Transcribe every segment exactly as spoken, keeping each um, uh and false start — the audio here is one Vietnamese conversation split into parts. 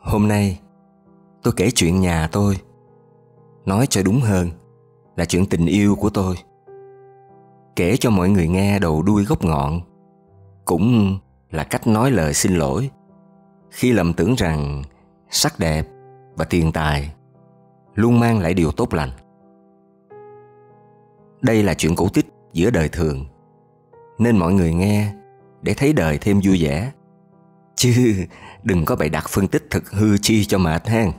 Hôm nay tôi kể chuyện nhà tôi. Nói cho đúng hơn là chuyện tình yêu của tôi. Kể cho mọi người nghe đầu đuôi gốc ngọn. Cũng là cách nói lời xin lỗi khi lầm tưởng rằng sắc đẹp và tiền tài luôn mang lại điều tốt lành. Đây là chuyện cổ tích giữa đời thường, nên mọi người nghe để thấy đời thêm vui vẻ, chứ đừng có bày đặt phân tích thật hư chi cho mệt hen.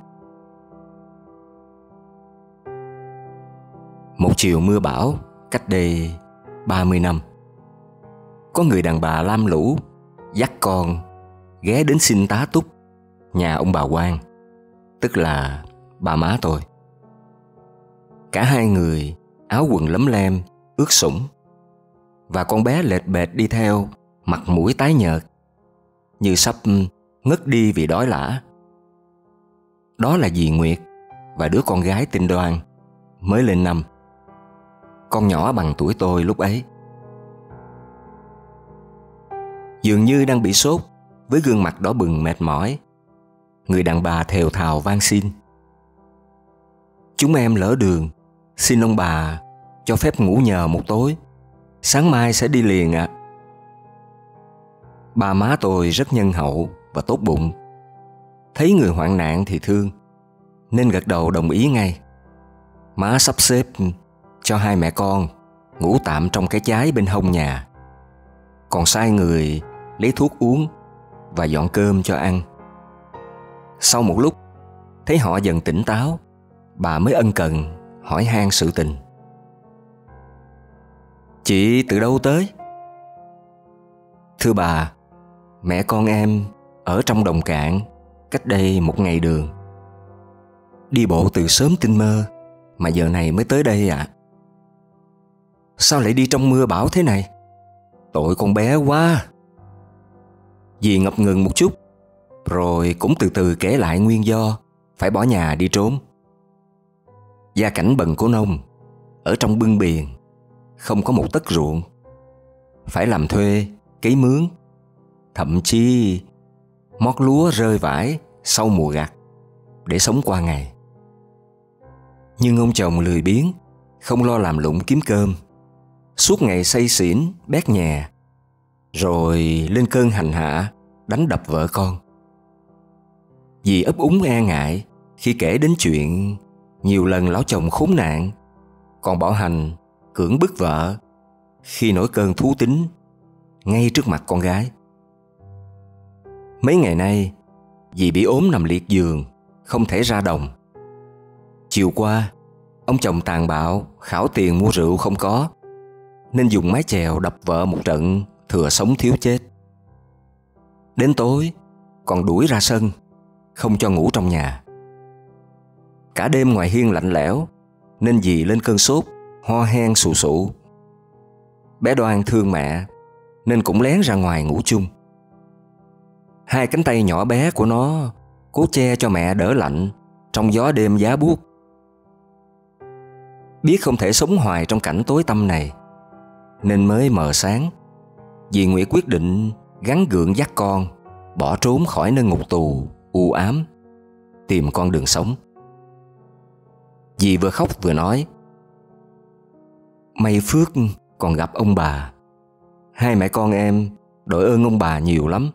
Một chiều mưa bão cách đây ba mươi năm, có người đàn bà lam lũ dắt con ghé đến xin tá túc nhà ông bà Quang, tức là bà má tôi. Cả hai người áo quần lấm lem, ướt sũng, và con bé lệch bệch đi theo, mặt mũi tái nhợt, như sắp ngất đi vì đói lả. Đó là dì Nguyệt và đứa con gái tên Đoan, mới lên năm, con nhỏ bằng tuổi tôi lúc ấy. Dường như đang bị sốt, với gương mặt đỏ bừng mệt mỏi, người đàn bà thều thào van xin: "Chúng em lỡ đường, xin ông bà cho phép ngủ nhờ một tối, sáng mai sẽ đi liền ạ." Bà má tôi rất nhân hậu và tốt bụng, thấy người hoạn nạn thì thương, nên gật đầu đồng ý ngay. Má sắp xếp cho hai mẹ con ngủ tạm trong cái chái bên hông nhà, còn sai người lấy thuốc uống và dọn cơm cho ăn. Sau một lúc, thấy họ dần tỉnh táo, bà mới ân cần hỏi han sự tình: "Chị từ đâu tới?" "Thưa bà, mẹ con em ở trong Đồng Cạn cách đây một ngày đường. Đi bộ từ sớm tinh mơ mà giờ này mới tới đây ạ." À. "Sao lại đi trong mưa bão thế này? Tội con bé quá." Dì ngập ngừng một chút, rồi cũng từ từ kể lại nguyên do phải bỏ nhà đi trốn. Gia cảnh bần của nông, ở trong bưng biền, không có một tấc ruộng, phải làm thuê, cấy mướn, thậm chí mót lúa rơi vãi sau mùa gặt để sống qua ngày. Nhưng ông chồng lười biếng, không lo làm lụng kiếm cơm, suốt ngày say xỉn bét nhè, rồi lên cơn hành hạ đánh đập vợ con. Dì ấp úng e ngại khi kể đến chuyện nhiều lần lão chồng khốn nạn, còn bảo hành cưỡng bức vợ khi nổi cơn thú tính ngay trước mặt con gái. Mấy ngày nay, dì bị ốm nằm liệt giường, không thể ra đồng. Chiều qua, ông chồng tàn bạo khảo tiền mua rượu không có, nên dùng mái chèo đập vợ một trận thừa sống thiếu chết. Đến tối, còn đuổi ra sân, không cho ngủ trong nhà. Cả đêm ngoài hiên lạnh lẽo, nên dì lên cơn sốt, ho hen sù sụ. Bé Đoan thương mẹ, nên cũng lén ra ngoài ngủ chung. Hai cánh tay nhỏ bé của nó cố che cho mẹ đỡ lạnh trong gió đêm giá buốt. Biết không thể sống hoài trong cảnh tối tăm này, nên mới mờ sáng, dì Nguyệt quyết định gắng gượng dắt con bỏ trốn khỏi nơi ngục tù u ám, tìm con đường sống. Dì vừa khóc vừa nói: "May phước còn gặp ông bà. Hai mẹ con em đội ơn ông bà nhiều lắm."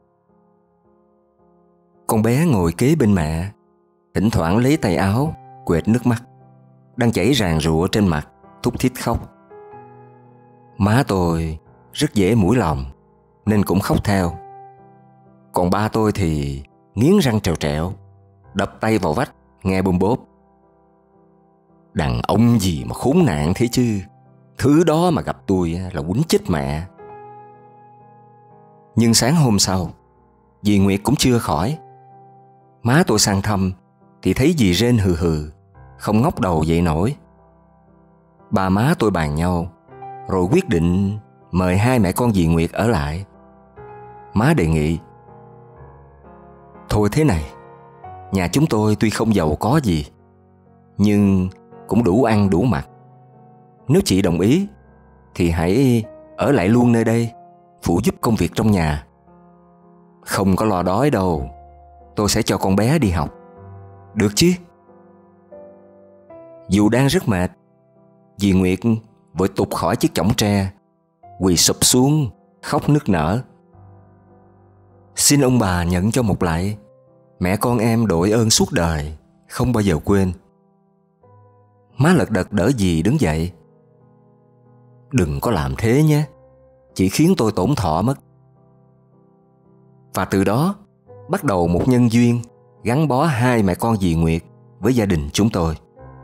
Con bé ngồi kế bên mẹ, thỉnh thoảng lấy tay áo quệt nước mắt đang chảy ràn rụa trên mặt, thút thít khóc. Má tôi rất dễ mũi lòng, nên cũng khóc theo. Còn ba tôi thì nghiến răng trèo trẹo, đập tay vào vách nghe bôm bốp: "Đàn ông gì mà khốn nạn thế chứ, thứ đó mà gặp tôi là quýnh chết mẹ." Nhưng sáng hôm sau, dì Nguyệt cũng chưa khỏi. Má tôi sang thăm thì thấy dì rên hừ hừ, không ngóc đầu dậy nổi. Ba má tôi bàn nhau, rồi quyết định mời hai mẹ con dì Nguyệt ở lại. Má đề nghị: "Thôi thế này, nhà chúng tôi tuy không giàu có gì, nhưng cũng đủ ăn đủ mặc. Nếu chị đồng ý, thì hãy ở lại luôn nơi đây, phụ giúp công việc trong nhà. Không có lo đói đâu, tôi sẽ cho con bé đi học. Được chứ? Dù đang rất mệt, dì Nguyệt vội tụt khỏi chiếc chõng tre, quỳ sụp xuống khóc nức nở. Xin ông bà nhận cho một lạy, mẹ con em đội ơn suốt đời, không bao giờ quên. Má lật đật đỡ dì đứng dậy. Đừng có làm thế nhé, chỉ khiến tôi tổn thọ mất. Và từ đó bắt đầu một nhân duyên gắn bó hai mẹ con dì Nguyệt với gia đình chúng tôi.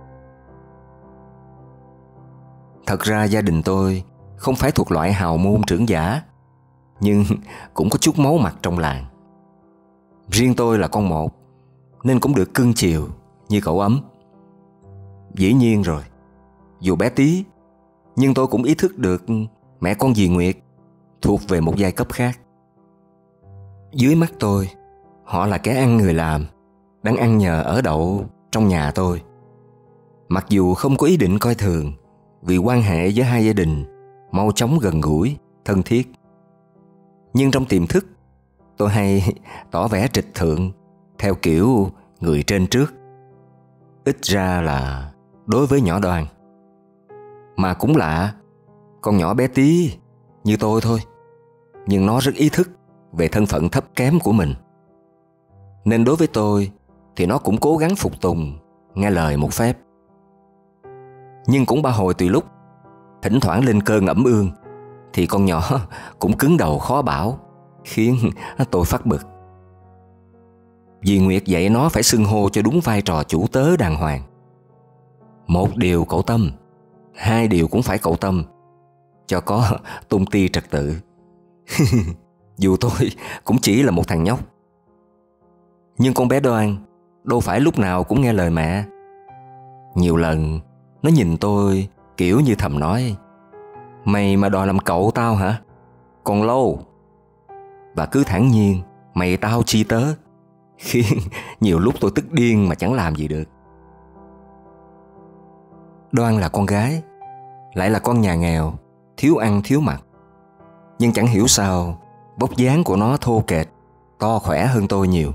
Thật ra gia đình tôi không phải thuộc loại hào môn trưởng giả, nhưng cũng có chút máu mặt trong làng. Riêng tôi là con một, nên cũng được cưng chiều như cậu Ấm. Dĩ nhiên rồi, dù bé tí, nhưng tôi cũng ý thức được mẹ con dì Nguyệt thuộc về một giai cấp khác. Dưới mắt tôi, họ là kẻ ăn người làm, đang ăn nhờ ở đậu trong nhà tôi. Mặc dù không có ý định coi thường, vì quan hệ giữa hai gia đình mau chóng gần gũi, thân thiết, nhưng trong tiềm thức tôi hay tỏ vẻ trịch thượng theo kiểu người trên trước. Ít ra là đối với nhỏ Đoan. Mà cũng lạ, con nhỏ bé tí như tôi thôi, nhưng nó rất ý thức về thân phận thấp kém của mình. Nên đối với tôi thì nó cũng cố gắng phục tùng, nghe lời một phép. Nhưng cũng ba hồi tùy lúc, thỉnh thoảng lên cơn ẩm ương, thì con nhỏ cũng cứng đầu khó bảo, khiến tôi phát bực. Dì Nguyệt dạy nó phải xưng hô cho đúng vai trò chủ tớ đàng hoàng. Một điều cậu Tâm, hai điều cũng phải cậu Tâm, cho có tung ti trật tự. Dù tôi cũng chỉ là một thằng nhóc, nhưng con bé Đoan đâu phải lúc nào cũng nghe lời mẹ. Nhiều lần nó nhìn tôi kiểu như thầm nói: mày mà đòi làm cậu tao hả? Còn lâu. Và cứ thản nhiên mày tao chi tớ, khiến nhiều lúc tôi tức điên mà chẳng làm gì được. Đoan là con gái, lại là con nhà nghèo, thiếu ăn thiếu mặc. Nhưng chẳng hiểu sao vóc dáng của nó thô kệch, to khỏe hơn tôi nhiều.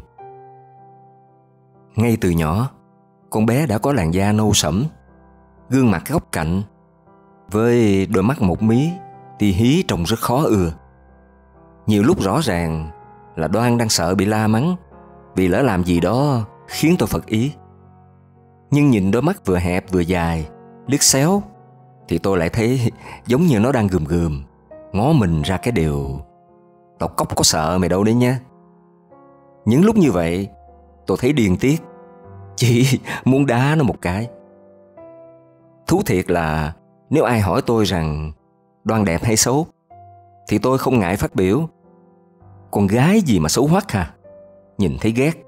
Ngay từ nhỏ, con bé đã có làn da nâu sẫm, gương mặt góc cạnh, với đôi mắt một mí tì hí trông rất khó ưa. Nhiều lúc rõ ràng là Đoan đang sợ bị la mắng vì lỡ làm gì đó khiến tôi phật ý. Nhưng nhìn đôi mắt vừa hẹp vừa dài, liếc xéo, thì tôi lại thấy giống như nó đang gườm gườm ngó mình ra cái điều: tao cóc có sợ mày đâu đấy nha. Những lúc như vậy tôi thấy điên tiết, chỉ muốn đá nó một cái. Thú thiệt là nếu ai hỏi tôi rằng Đoan đẹp hay xấu, thì tôi không ngại phát biểu: con gái gì mà xấu hoắc hả, nhìn thấy ghét.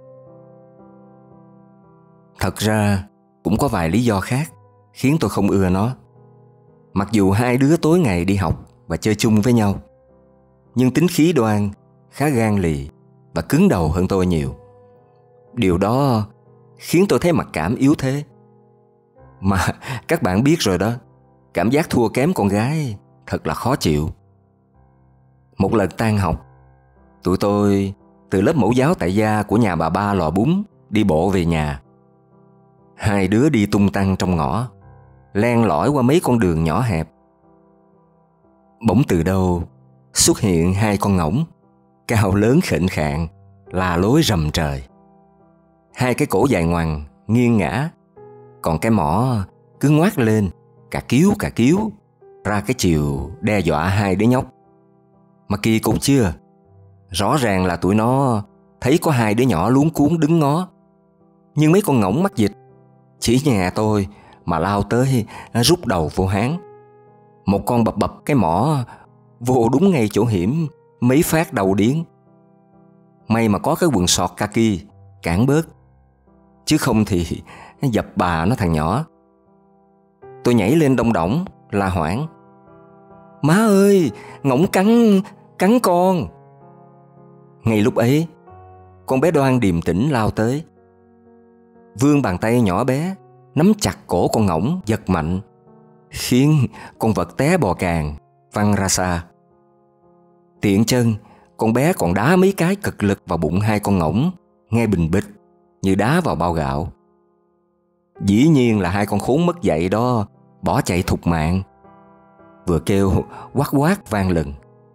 Thật ra cũng có vài lý do khác khiến tôi không ưa nó. Mặc dù hai đứa tối ngày đi học và chơi chung với nhau, nhưng tính khí Đoan khá gan lì và cứng đầu hơn tôi nhiều. Điều đó khiến tôi thấy mặc cảm yếu thế. Mà các bạn biết rồi đó, cảm giác thua kém con gái thật là khó chịu. Một lần tan học, tụi tôi từ lớp mẫu giáo tại gia của nhà bà Ba Lò Bún đi bộ về nhà. Hai đứa đi tung tăng trong ngõ, len lỏi qua mấy con đường nhỏ hẹp. Bỗng từ đâu xuất hiện hai con ngỗng cao lớn khệnh khạng, la lối rầm trời. Hai cái cổ dài ngoằng nghiêng ngã, còn cái mỏ cứ ngoác lên cà cứu cà cứu ra cái chiều đe dọa hai đứa nhóc. Mà kỳ cục chưa, rõ ràng là tụi nó thấy có hai đứa nhỏ luống cuống đứng ngó, nhưng mấy con ngỗng mắc dịch chỉ nhà tôi mà lao tới rút đầu vô háng. Một con bập bập cái mỏ vô đúng ngay chỗ hiểm, mấy phát đầu điếng. May mà có cái quần sọt kaki cản bớt, chứ không thì dập bà nó thằng nhỏ. Tôi nhảy lên đông đỏng la hoảng: má ơi, ngỗng cắn, cắn con. Ngay lúc ấy, con bé Đoan điềm tĩnh lao tới, vươn bàn tay nhỏ bé nắm chặt cổ con ngỗng giật mạnh, khiến con vật té bò càng văng ra xa. Tiện chân, con bé còn đá mấy cái cực lực vào bụng hai con ngỗng nghe bình bịch như đá vào bao gạo. Dĩ nhiên là hai con khốn mất dạy đó bỏ chạy thục mạng, vừa kêu quát quát vang lừng.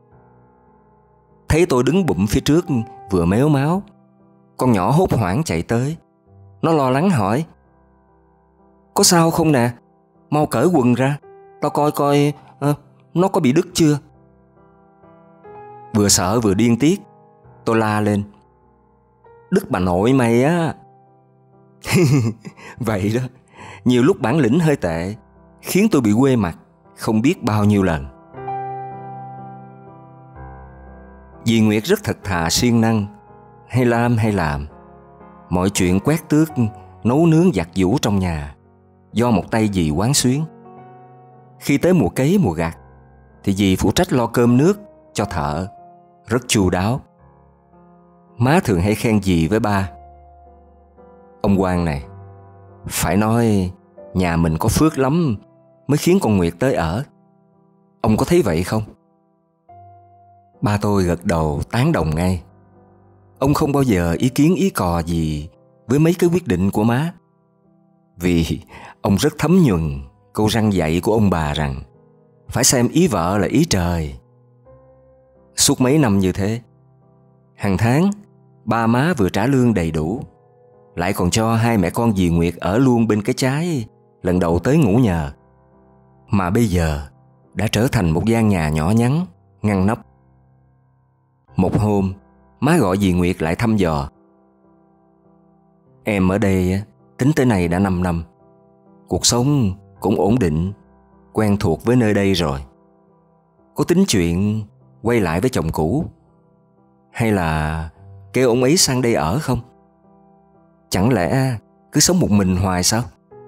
Thấy tôi đứng bụm phía trước vừa méo máu, con nhỏ hốt hoảng chạy tới. Nó lo lắng hỏi: "Có sao không nè? Mau cởi quần ra, tao coi coi à, nó có bị đứt chưa?" Vừa sợ vừa điên tiết, tôi la lên: "Đứt bà nội mày á!" Vậy đó, nhiều lúc bản lĩnh hơi tệ khiến tôi bị quê mặt không biết bao nhiêu lần. Dì Nguyệt rất thật thà siêng năng, hay làm hay làm. Mọi chuyện quét tước, nấu nướng giặt giũ trong nhà do một tay dì quán xuyến. Khi tới mùa cấy mùa gặt thì dì phụ trách lo cơm nước cho thợ, rất chu đáo. Má thường hay khen dì với ba: "Ông Quang này, phải nói nhà mình có phước lắm mới khiến con Nguyệt tới ở. Ông có thấy vậy không?" Ba tôi gật đầu tán đồng ngay. Ông không bao giờ ý kiến ý cò gì với mấy cái quyết định của má, vì ông rất thấm nhuần câu răn dạy của ông bà rằng phải xem ý vợ là ý trời. Suốt mấy năm như thế, hàng tháng ba má vừa trả lương đầy đủ, lại còn cho hai mẹ con dì Nguyệt ở luôn bên cái trái lần đầu tới ngủ nhờ. Mà bây giờ đã trở thành một gian nhà nhỏ nhắn, ngăn nắp. Một hôm, má gọi dì Nguyệt lại thăm dò: "Em ở đây tính tới nay đã năm năm. Cuộc sống cũng ổn định, quen thuộc với nơi đây rồi. Có tính chuyện quay lại với chồng cũ, hay là kêu ông ấy sang đây ở không? Chẳng lẽ cứ sống một mình hoài sao?"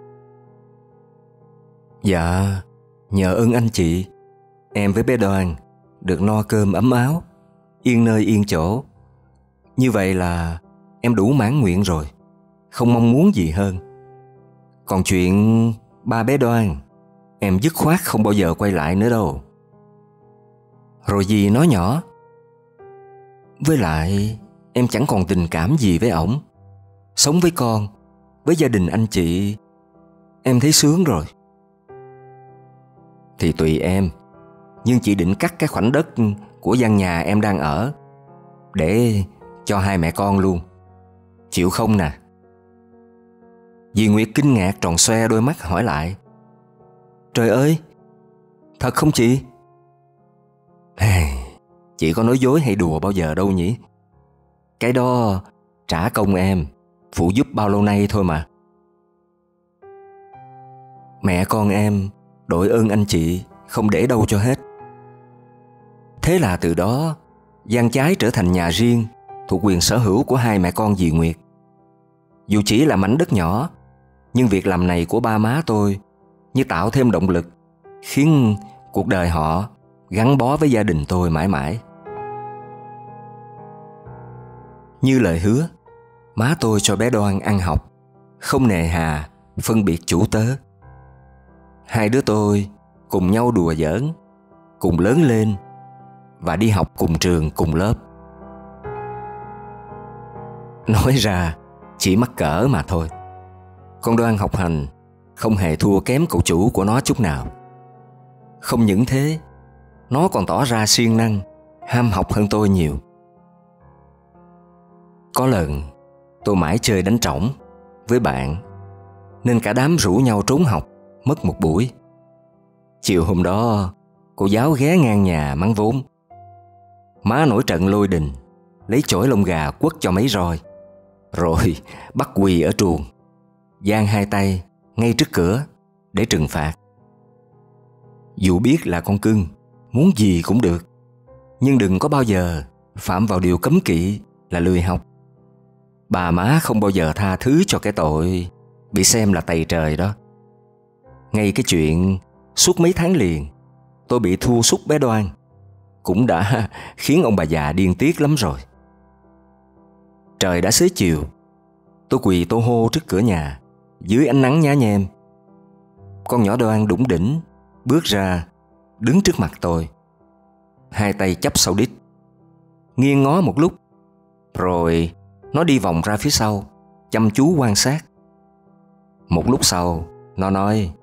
"Dạ, nhờ ơn anh chị, em với bé Đoan được no cơm ấm áo, yên nơi yên chỗ. Như vậy là em đủ mãn nguyện rồi, không mong muốn gì hơn. Còn chuyện ba bé Đoan, em dứt khoát không bao giờ quay lại nữa đâu." Rồi dì nói nhỏ: "Với lại em chẳng còn tình cảm gì với ổng. Sống với con, với gia đình anh chị, em thấy sướng rồi." "Thì tùy em, nhưng chị định cắt cái khoảnh đất của gian nhà em đang ở để cho hai mẹ con luôn. Chịu không nè?" Dì Nguyệt kinh ngạc tròn xoe đôi mắt hỏi lại: "Trời ơi, thật không chị?" "Chị có nói dối hay đùa bao giờ đâu nhỉ? Cái đó trả công em phụ giúp bao lâu nay thôi mà." Mẹ con em đội ơn anh chị không để đâu cho hết. Thế là từ đó, gian trái trở thành nhà riêng thuộc quyền sở hữu của hai mẹ con dì Nguyệt. Dù chỉ là mảnh đất nhỏ, nhưng việc làm này của ba má tôi như tạo thêm động lực, khiến cuộc đời họ gắn bó với gia đình tôi mãi mãi. Như lời hứa, má tôi cho bé Đoan ăn học, không nề hà phân biệt chủ tớ. Hai đứa tôi cùng nhau đùa giỡn, cùng lớn lên và đi học cùng trường cùng lớp. Nói ra chỉ mắc cỡ mà thôi. Con Đoan học hành không hề thua kém cậu chủ của nó chút nào. Không những thế, nó còn tỏ ra siêng năng, ham học hơn tôi nhiều. Có lần tôi mãi chơi đánh trỏng với bạn, nên cả đám rủ nhau trốn học mất một buổi. Chiều hôm đó, cô giáo ghé ngang nhà mắng vốn. Má nổi trận lôi đình, lấy chổi lông gà quất cho mấy roi, rồi bắt quỳ ở truồng, giang hai tay ngay trước cửa để trừng phạt. Dù biết là con cưng, muốn gì cũng được, nhưng đừng có bao giờ phạm vào điều cấm kỵ là lười học. Bà má không bao giờ tha thứ cho cái tội bị xem là tày trời đó. Ngay cái chuyện suốt mấy tháng liền tôi bị thua sút bé Đoan cũng đã khiến ông bà già điên tiết lắm rồi. Trời đã xế chiều, tôi quỳ tô hô trước cửa nhà dưới ánh nắng nhá nhem. Con nhỏ Đoan đủng đỉnh bước ra, đứng trước mặt tôi, hai tay chắp sau đít, nghiêng ngó một lúc, rồi Nó đi vòng ra phía sau, chăm chú quan sát. Một lúc sau, nó nói: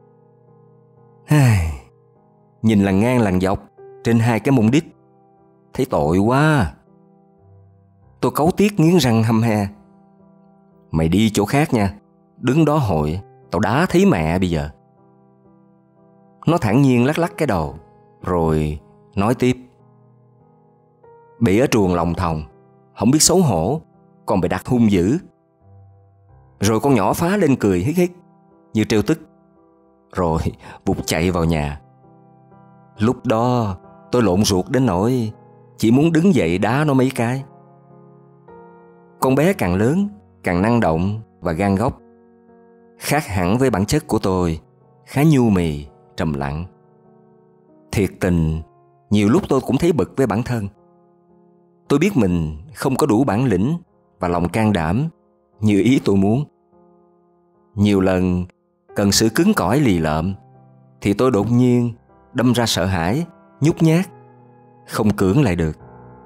"Nhìn lằn ngang lằn dọc trên hai cái mông đít, thấy tội quá." Tôi cáu tiết nghiến răng hăm he: "Mày đi chỗ khác nha, đứng đó hội, tao đá thấy mẹ bây giờ." Nó thản nhiên lắc lắc cái đầu, rồi nói tiếp: "Bị ở truồng lòng thòng, không biết xấu hổ, còn bị đặt hung dữ." Rồi con nhỏ phá lên cười hít hít như trêu tức, rồi vụt chạy vào nhà. Lúc đó tôi lộn ruột đến nỗi chỉ muốn đứng dậy đá nó mấy cái. Con bé càng lớn càng năng động và gan góc, khác hẳn với bản chất của tôi, khá nhu mì, trầm lặng. Thiệt tình, nhiều lúc tôi cũng thấy bực với bản thân. Tôi biết mình không có đủ bản lĩnh và lòng can đảm như ý tôi muốn. Nhiều lần cần sự cứng cỏi lì lợm thì tôi đột nhiên đâm ra sợ hãi, nhút nhát, không cưỡng lại được.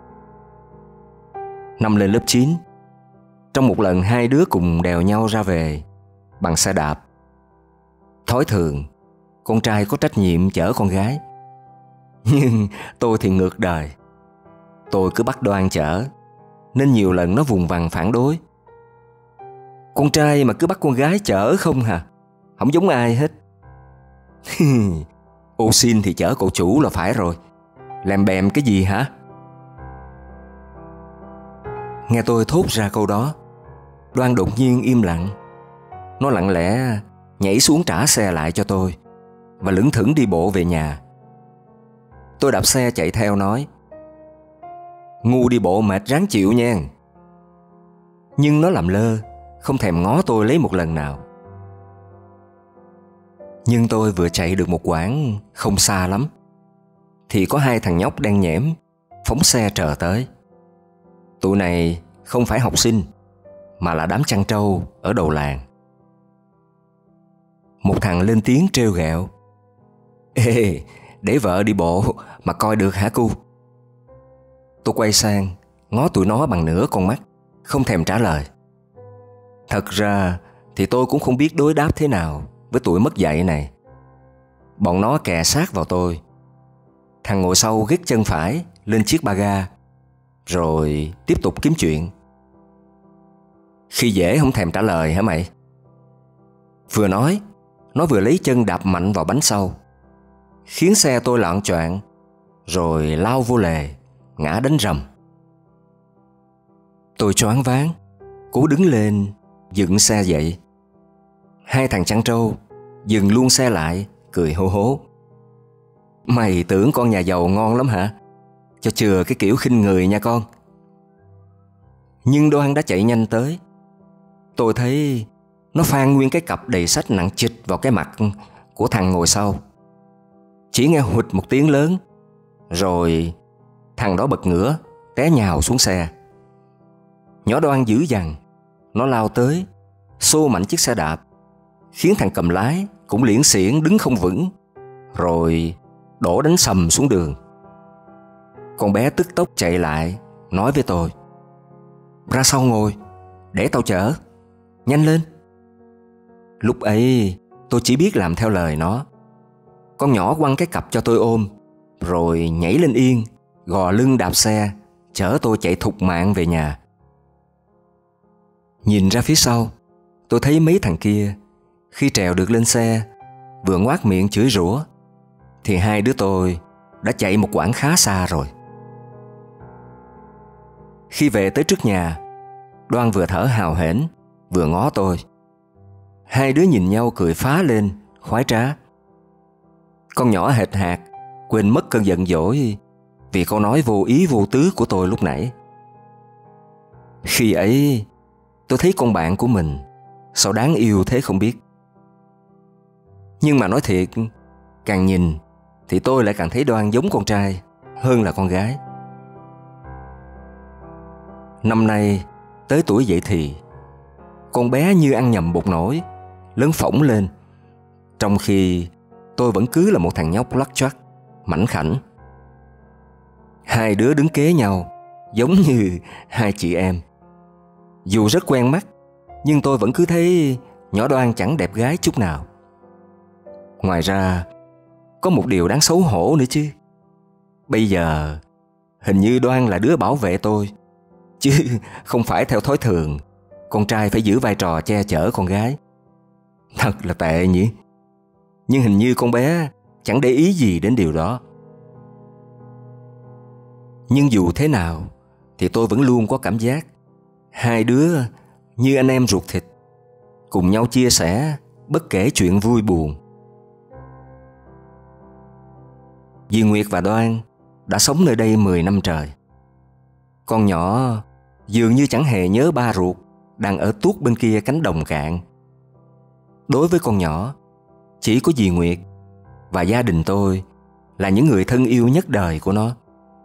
Năm lên lớp chín, trong một lần hai đứa cùng đèo nhau ra về bằng xe đạp. Thói thường, con trai có trách nhiệm chở con gái. Nhưng tôi thì ngược đời. Tôi cứ bắt Đoan chở, nên nhiều lần nó vùng vằng phản đối. "Con trai mà cứ bắt con gái chở không hả? Không giống ai hết." "Ô xin thì chở cậu chủ là phải rồi, làm bèm cái gì hả?" Nghe tôi thốt ra câu đó, Đoan đột nhiên im lặng. Nó lặng lẽ nhảy xuống trả xe lại cho tôi và lững thững đi bộ về nhà. Tôi đạp xe chạy theo nói: "Ngu đi bộ mệt ráng chịu nha." Nhưng nó làm lơ, không thèm ngó tôi lấy một lần nào. Nhưng tôi vừa chạy được một quãng không xa lắm thì có hai thằng nhóc đen nhẽm phóng xe trờ tới. Tụi này không phải học sinh mà là đám chăn trâu ở đầu làng. Một thằng lên tiếng trêu ghẹo: "Ê, để vợ đi bộ mà coi được hả cu?" Tôi quay sang ngó tụi nó bằng nửa con mắt, không thèm trả lời. Thật ra thì tôi cũng không biết đối đáp thế nào với tụi mất dạy này. Bọn nó kè sát vào tôi. Thằng ngồi sau gác chân phải lên chiếc ba ga, rồi tiếp tục kiếm chuyện. "Khi dễ không thèm trả lời hả mày?" Vừa nói, nó vừa lấy chân đạp mạnh vào bánh sau, khiến xe tôi loạng choạng, rồi lao vô lề, ngã đánh rầm. Tôi choáng váng, cố đứng lên, dựng xe dậy. Hai thằng chăn trâu dừng luôn xe lại, cười hô hố: "Mày tưởng con nhà giàu ngon lắm hả? Cho chừa cái kiểu khinh người nha con." Nhưng Đoan đã chạy nhanh tới. Tôi thấy nó phan nguyên cái cặp đầy sách nặng trịch vào cái mặt của thằng ngồi sau. Chỉ nghe hụt một tiếng lớn, rồi thằng đó bật ngửa, té nhào xuống xe. Nhỏ Đoan dữ dằn, nó lao tới, xô mạnh chiếc xe đạp, khiến thằng cầm lái cũng liễn xiển đứng không vững, rồi đổ đánh sầm xuống đường. Con bé tức tốc chạy lại, nói với tôi: "Ra sau ngồi, để tao chở, nhanh lên." Lúc ấy tôi chỉ biết làm theo lời nó. Con nhỏ quăng cái cặp cho tôi ôm, rồi nhảy lên yên, gò lưng đạp xe, chở tôi chạy thục mạng về nhà. Nhìn ra phía sau, tôi thấy mấy thằng kia khi trèo được lên xe, vừa ngoác miệng chửi rủa, thì hai đứa tôi đã chạy một quãng khá xa rồi. Khi về tới trước nhà, Đoan vừa thở hào hển, vừa ngó tôi. Hai đứa nhìn nhau cười phá lên, khoái trá. Con nhỏ hệt hạc quên mất cơn giận dỗi vì câu nói vô ý vô tứ của tôi lúc nãy. Khi ấy, tôi thấy con bạn của mình sao đáng yêu thế không biết. Nhưng mà nói thiệt, càng nhìn thì tôi lại càng thấy Đoan giống con trai hơn là con gái. Năm nay tới tuổi dậy thì, con bé như ăn nhầm bột nổi, lớn phỏng lên, trong khi tôi vẫn cứ là một thằng nhóc lắc choắt, mảnh khảnh. Hai đứa đứng kế nhau giống như hai chị em. Dù rất quen mắt, nhưng tôi vẫn cứ thấy nhỏ Đoan chẳng đẹp gái chút nào. Ngoài ra, có một điều đáng xấu hổ nữa chứ. Bây giờ, hình như Đoan là đứa bảo vệ tôi, chứ không phải theo thói thường con trai phải giữ vai trò che chở con gái. Thật là tệ nhỉ. Nhưng hình như con bé chẳng để ý gì đến điều đó. Nhưng dù thế nào thì tôi vẫn luôn có cảm giác hai đứa như anh em ruột thịt, cùng nhau chia sẻ bất kể chuyện vui buồn. Dì Nguyệt và Đoan đã sống nơi đây mười năm trời. Con nhỏ dường như chẳng hề nhớ ba ruột đang ở tuốt bên kia cánh đồng cạn. Đối với con nhỏ, chỉ có dì Nguyệt và gia đình tôi là những người thân yêu nhất đời của nó.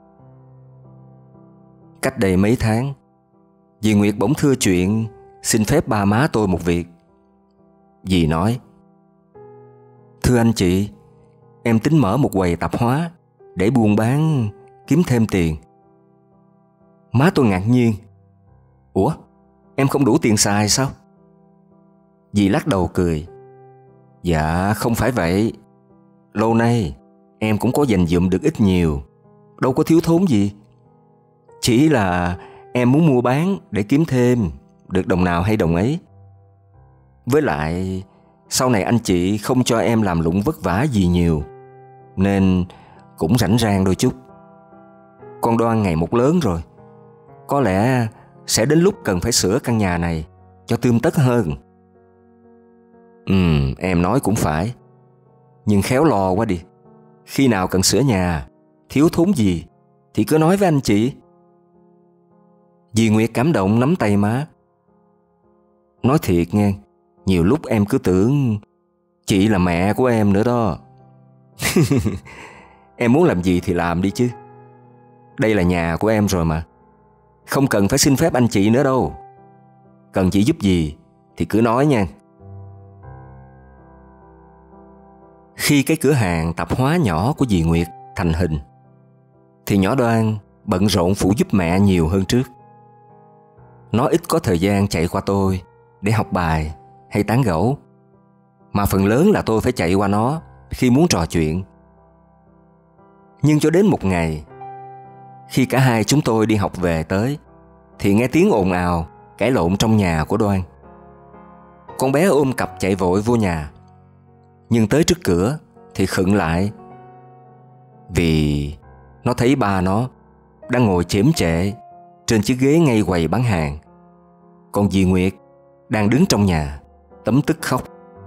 Cách đây mấy tháng, dì Nguyệt bỗng thưa chuyện xin phép ba má tôi một việc. Dì nói: "Thưa anh chị, em tính mở một quầy tạp hóa để buôn bán kiếm thêm tiền." Má tôi ngạc nhiên: "Ủa, em không đủ tiền xài sao?" Dì lắc đầu cười: "Dạ không phải vậy. Lâu nay em cũng có dành dụm được ít nhiều, đâu có thiếu thốn gì. Chỉ là em muốn mua bán để kiếm thêm, được đồng nào hay đồng ấy. Với lại sau này anh chị không cho em làm lụng vất vả gì nhiều, nên cũng rảnh rang đôi chút. Con Đoan ngày một lớn rồi, có lẽ sẽ đến lúc cần phải sửa căn nhà này cho tươm tất hơn." Ừ, em nói cũng phải. Nhưng khéo lo quá đi. Khi nào cần sửa nhà, thiếu thốn gì thì cứ nói với anh chị. Dì Nguyệt cảm động nắm tay má: "Nói thiệt nghe, nhiều lúc em cứ tưởng chị là mẹ của em nữa đó." "Em muốn làm gì thì làm đi chứ. Đây là nhà của em rồi mà. Không cần phải xin phép anh chị nữa đâu. Cần chị giúp gì thì cứ nói nha." Khi cái cửa hàng tạp hóa nhỏ của dì Nguyệt thành hình, thì nhỏ Đoan bận rộn phụ giúp mẹ nhiều hơn trước. Nó ít có thời gian chạy qua tôi để học bài hay tán gẫu, mà phần lớn là tôi phải chạy qua nó khi muốn trò chuyện. Nhưng cho đến một ngày, khi cả hai chúng tôi đi học về tới, thì nghe tiếng ồn ào cãi lộn trong nhà của Đoan. Con bé ôm cặp chạy vội vô nhà, nhưng tới trước cửa thì khựng lại, vì nó thấy ba nó đang ngồi chễm chệ trên chiếc ghế ngay quầy bán hàng, còn dì Nguyệt đang đứng trong nhà tấm tức khóc.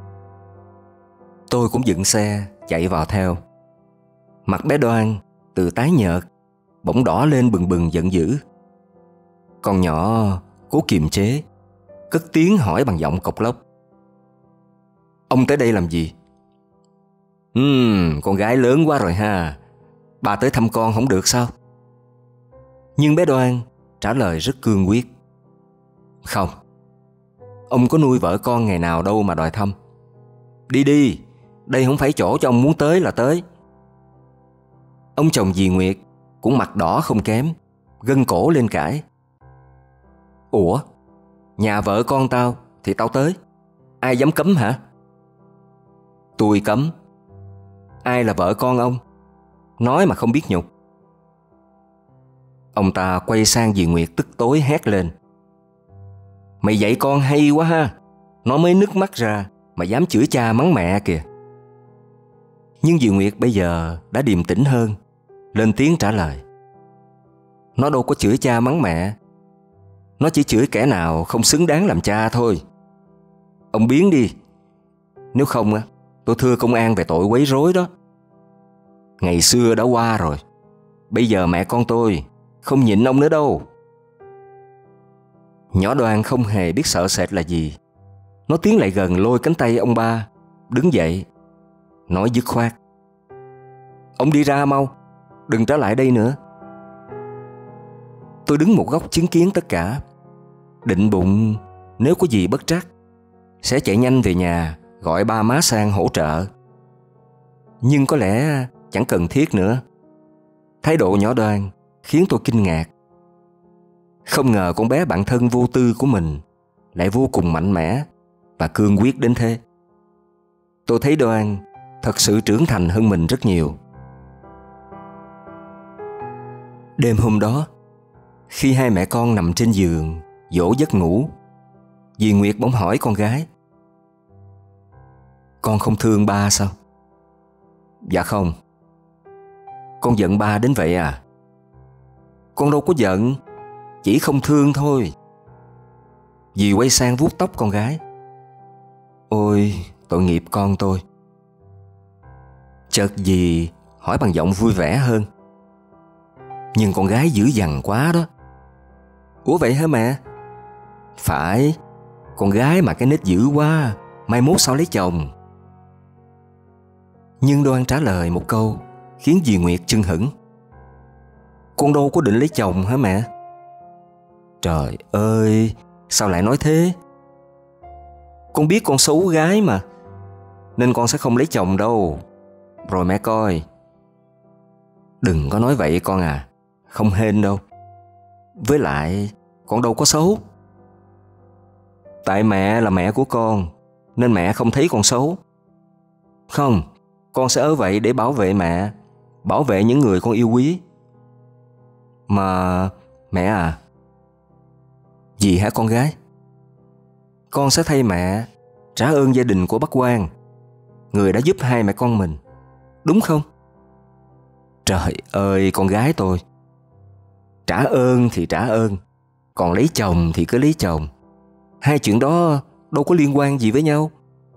Tôi cũng dựng xe chạy vào theo. Mặt bé Đoan từ tái nhợt bỗng đỏ lên bừng bừng giận dữ. Con nhỏ cố kiềm chế, cất tiếng hỏi bằng giọng cộc lốc: "Ông tới đây làm gì?" Ừm, con gái lớn quá rồi ha. Bà tới thăm con không được sao?" Nhưng bé Đoan trả lời rất cương quyết: "Không, ông có nuôi vợ con ngày nào đâu mà đòi thăm. Đi đi, đây không phải chỗ cho ông muốn tới là tới." Ông chồng dì Nguyệt cũng mặt đỏ không kém, gân cổ lên cãi: "Ủa, nhà vợ con tao thì tao tới, ai dám cấm hả?" "Tôi cấm. Ai là vợ con ông? Nói mà không biết nhục." Ông ta quay sang dì Nguyệt tức tối hét lên: "Mày dạy con hay quá ha. Nó mới nứt mắt ra mà dám chửi cha mắng mẹ kìa." Nhưng dì Nguyệt bây giờ đã điềm tĩnh hơn, lên tiếng trả lời: "Nó đâu có chửi cha mắng mẹ. Nó chỉ chửi kẻ nào không xứng đáng làm cha thôi. Ông biến đi. Nếu không á, tôi thưa công an về tội quấy rối đó. Ngày xưa đã qua rồi. Bây giờ mẹ con tôi không nhịn ông nữa đâu." Nhỏ Đoan không hề biết sợ sệt là gì. Nó tiến lại gần lôi cánh tay ông ba, đứng dậy, nói dứt khoát: "Ông đi ra mau, đừng trở lại đây nữa." Tôi đứng một góc chứng kiến tất cả, định bụng nếu có gì bất trắc sẽ chạy nhanh về nhà gọi ba má sang hỗ trợ. Nhưng có lẽ chẳng cần thiết nữa. Thái độ nhỏ Đoan khiến tôi kinh ngạc. Không ngờ con bé bạn thân vô tư của mình lại vô cùng mạnh mẽ và cương quyết đến thế. Tôi thấy Đoan thật sự trưởng thành hơn mình rất nhiều. Đêm hôm đó, khi hai mẹ con nằm trên giường dỗ giấc ngủ, dì Nguyệt bỗng hỏi con gái: "Con không thương ba sao?" "Dạ không." "Con giận ba đến vậy à?" "Con đâu có giận, chỉ không thương thôi." Dì quay sang vuốt tóc con gái: "Ôi, tội nghiệp con tôi." Chợt dì hỏi bằng giọng vui vẻ hơn: "Nhưng con gái dữ dằn quá đó." "Ủa vậy hả mẹ?" "Phải, con gái mà cái nết dữ quá, mai mốt sao lấy chồng?" Nhưng Đoan trả lời một câu khiến dì Nguyệt chưng hửng: "Con đâu có định lấy chồng hả mẹ?" "Trời ơi, sao lại nói thế?" "Con biết con xấu gái mà, nên con sẽ không lấy chồng đâu. Rồi mẹ coi." "Đừng có nói vậy con à, không hên đâu. Với lại con đâu có xấu." "Tại mẹ là mẹ của con, nên mẹ không thấy con xấu." "Không, con sẽ ở vậy để bảo vệ mẹ, bảo vệ những người con yêu quý." "Mà mẹ à." "Gì hả con gái?" "Con sẽ thay mẹ trả ơn gia đình của bác Quang, người đã giúp hai mẹ con mình, đúng không?" "Trời ơi con gái tôi, trả ơn thì trả ơn, còn lấy chồng thì cứ lấy chồng. Hai chuyện đó đâu có liên quan gì với nhau."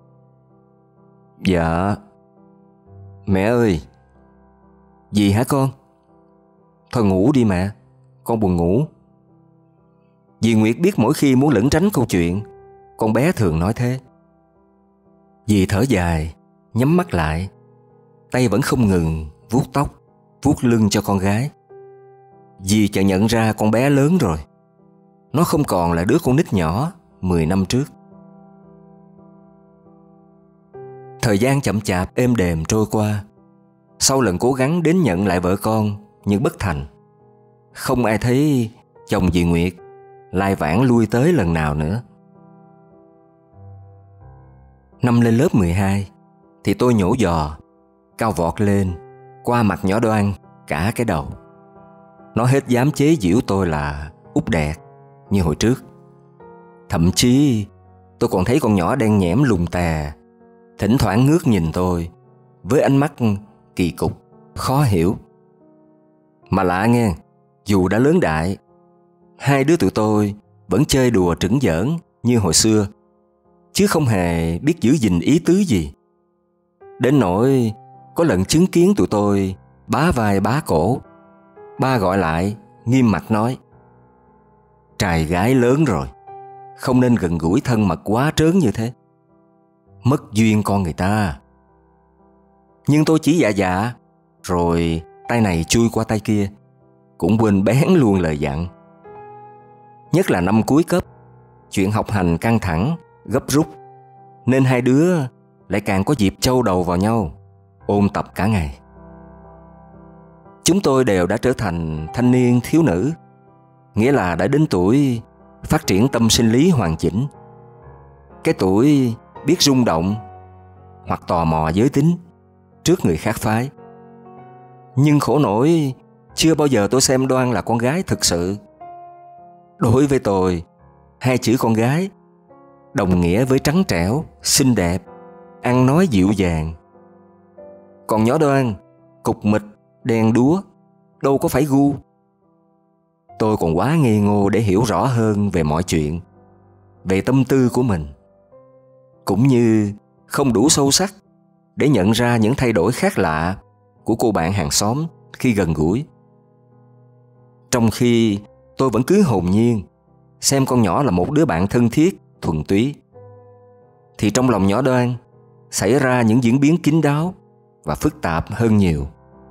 "Dạ." "Mẹ ơi." "Gì hả con?" "Thôi ngủ đi mẹ, con buồn ngủ." Dì Nguyệt biết mỗi khi muốn lẩn tránh câu chuyện, con bé thường nói thế. Dì thở dài, nhắm mắt lại, tay vẫn không ngừng vuốt tóc, vuốt lưng cho con gái. Dì chợt nhận ra con bé lớn rồi. Nó không còn là đứa con nít nhỏ mười năm trước. Thời gian chậm chạp êm đềm trôi qua. Sau lần cố gắng đến nhận lại vợ con nhưng bất thành, không ai thấy chồng dì Nguyệt lai vãng lui tới lần nào nữa. Năm lên lớp mười hai thì tôi nhổ giò, cao vọt lên, qua mặt nhỏ Đoan cả cái đầu. Nó hết dám chế giễu tôi là út đẹt như hồi trước. Thậm chí tôi còn thấy con nhỏ đen nhẽm lùn tè, thỉnh thoảng ngước nhìn tôi với ánh mắt kỳ cục, khó hiểu. Mà lạ nghe, dù đã lớn đại, hai đứa tụi tôi vẫn chơi đùa trứng giỡn như hồi xưa, chứ không hề biết giữ gìn ý tứ gì. Đến nỗi có lần chứng kiến tụi tôi bá vai bá cổ, ba gọi lại nghiêm mặt nói: "Trai gái lớn rồi, không nên gần gũi thân mật quá trớn như thế, mất duyên con người ta." Nhưng tôi chỉ dạ dạ, rồi tay này chui qua tay kia, cũng quên bén luôn lời dặn. Nhất là năm cuối cấp, chuyện học hành căng thẳng, gấp rút, nên hai đứa lại càng có dịp trâu đầu vào nhau, ôn tập cả ngày. Chúng tôi đều đã trở thành thanh niên thiếu nữ, nghĩa là đã đến tuổi phát triển tâm sinh lý hoàn chỉnh. Cái tuổi biết rung động hoặc tò mò giới tính trước người khác phái. Nhưng khổ nổi, chưa bao giờ tôi xem Đoan là con gái thực sự. Đối với tôi, hai chữ con gái đồng nghĩa với trắng trẻo, xinh đẹp, ăn nói dịu dàng. Còn nhỏ Đoan, cục mịch, đen đúa, đâu có phải gu. Tôi còn quá ngây ngô để hiểu rõ hơn về mọi chuyện, về tâm tư của mình, cũng như không đủ sâu sắc để nhận ra những thay đổi khác lạ của cô bạn hàng xóm khi gần gũi. Trong khi tôi vẫn cứ hồn nhiên xem con nhỏ là một đứa bạn thân thiết, thuần túy, thì trong lòng nhỏ Đoan xảy ra những diễn biến kín đáo và phức tạp hơn nhiều.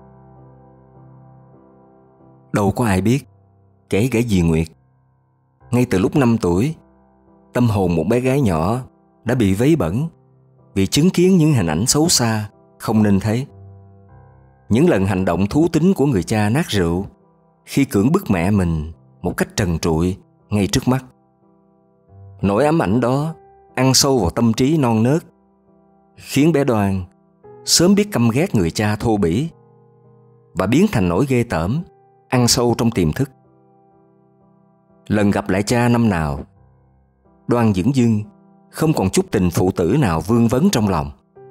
Đâu có ai biết, kể cả dì Nguyệt. Ngay từ lúc năm tuổi, tâm hồn một bé gái nhỏ đã bị vấy bẩn vì chứng kiến những hình ảnh xấu xa không nên thấy. Những lần hành động thú tính của người cha nát rượu khi cưỡng bức mẹ mình một cách trần trụi ngay trước mắt. Nỗi ám ảnh đó ăn sâu vào tâm trí non nớt, khiến bé Đoan sớm biết căm ghét người cha thô bỉ và biến thành nỗi ghê tởm ăn sâu trong tiềm thức. Lần gặp lại cha năm nào, Đoan dửng dưng không còn chút tình phụ tử nào vương vấn trong lòng.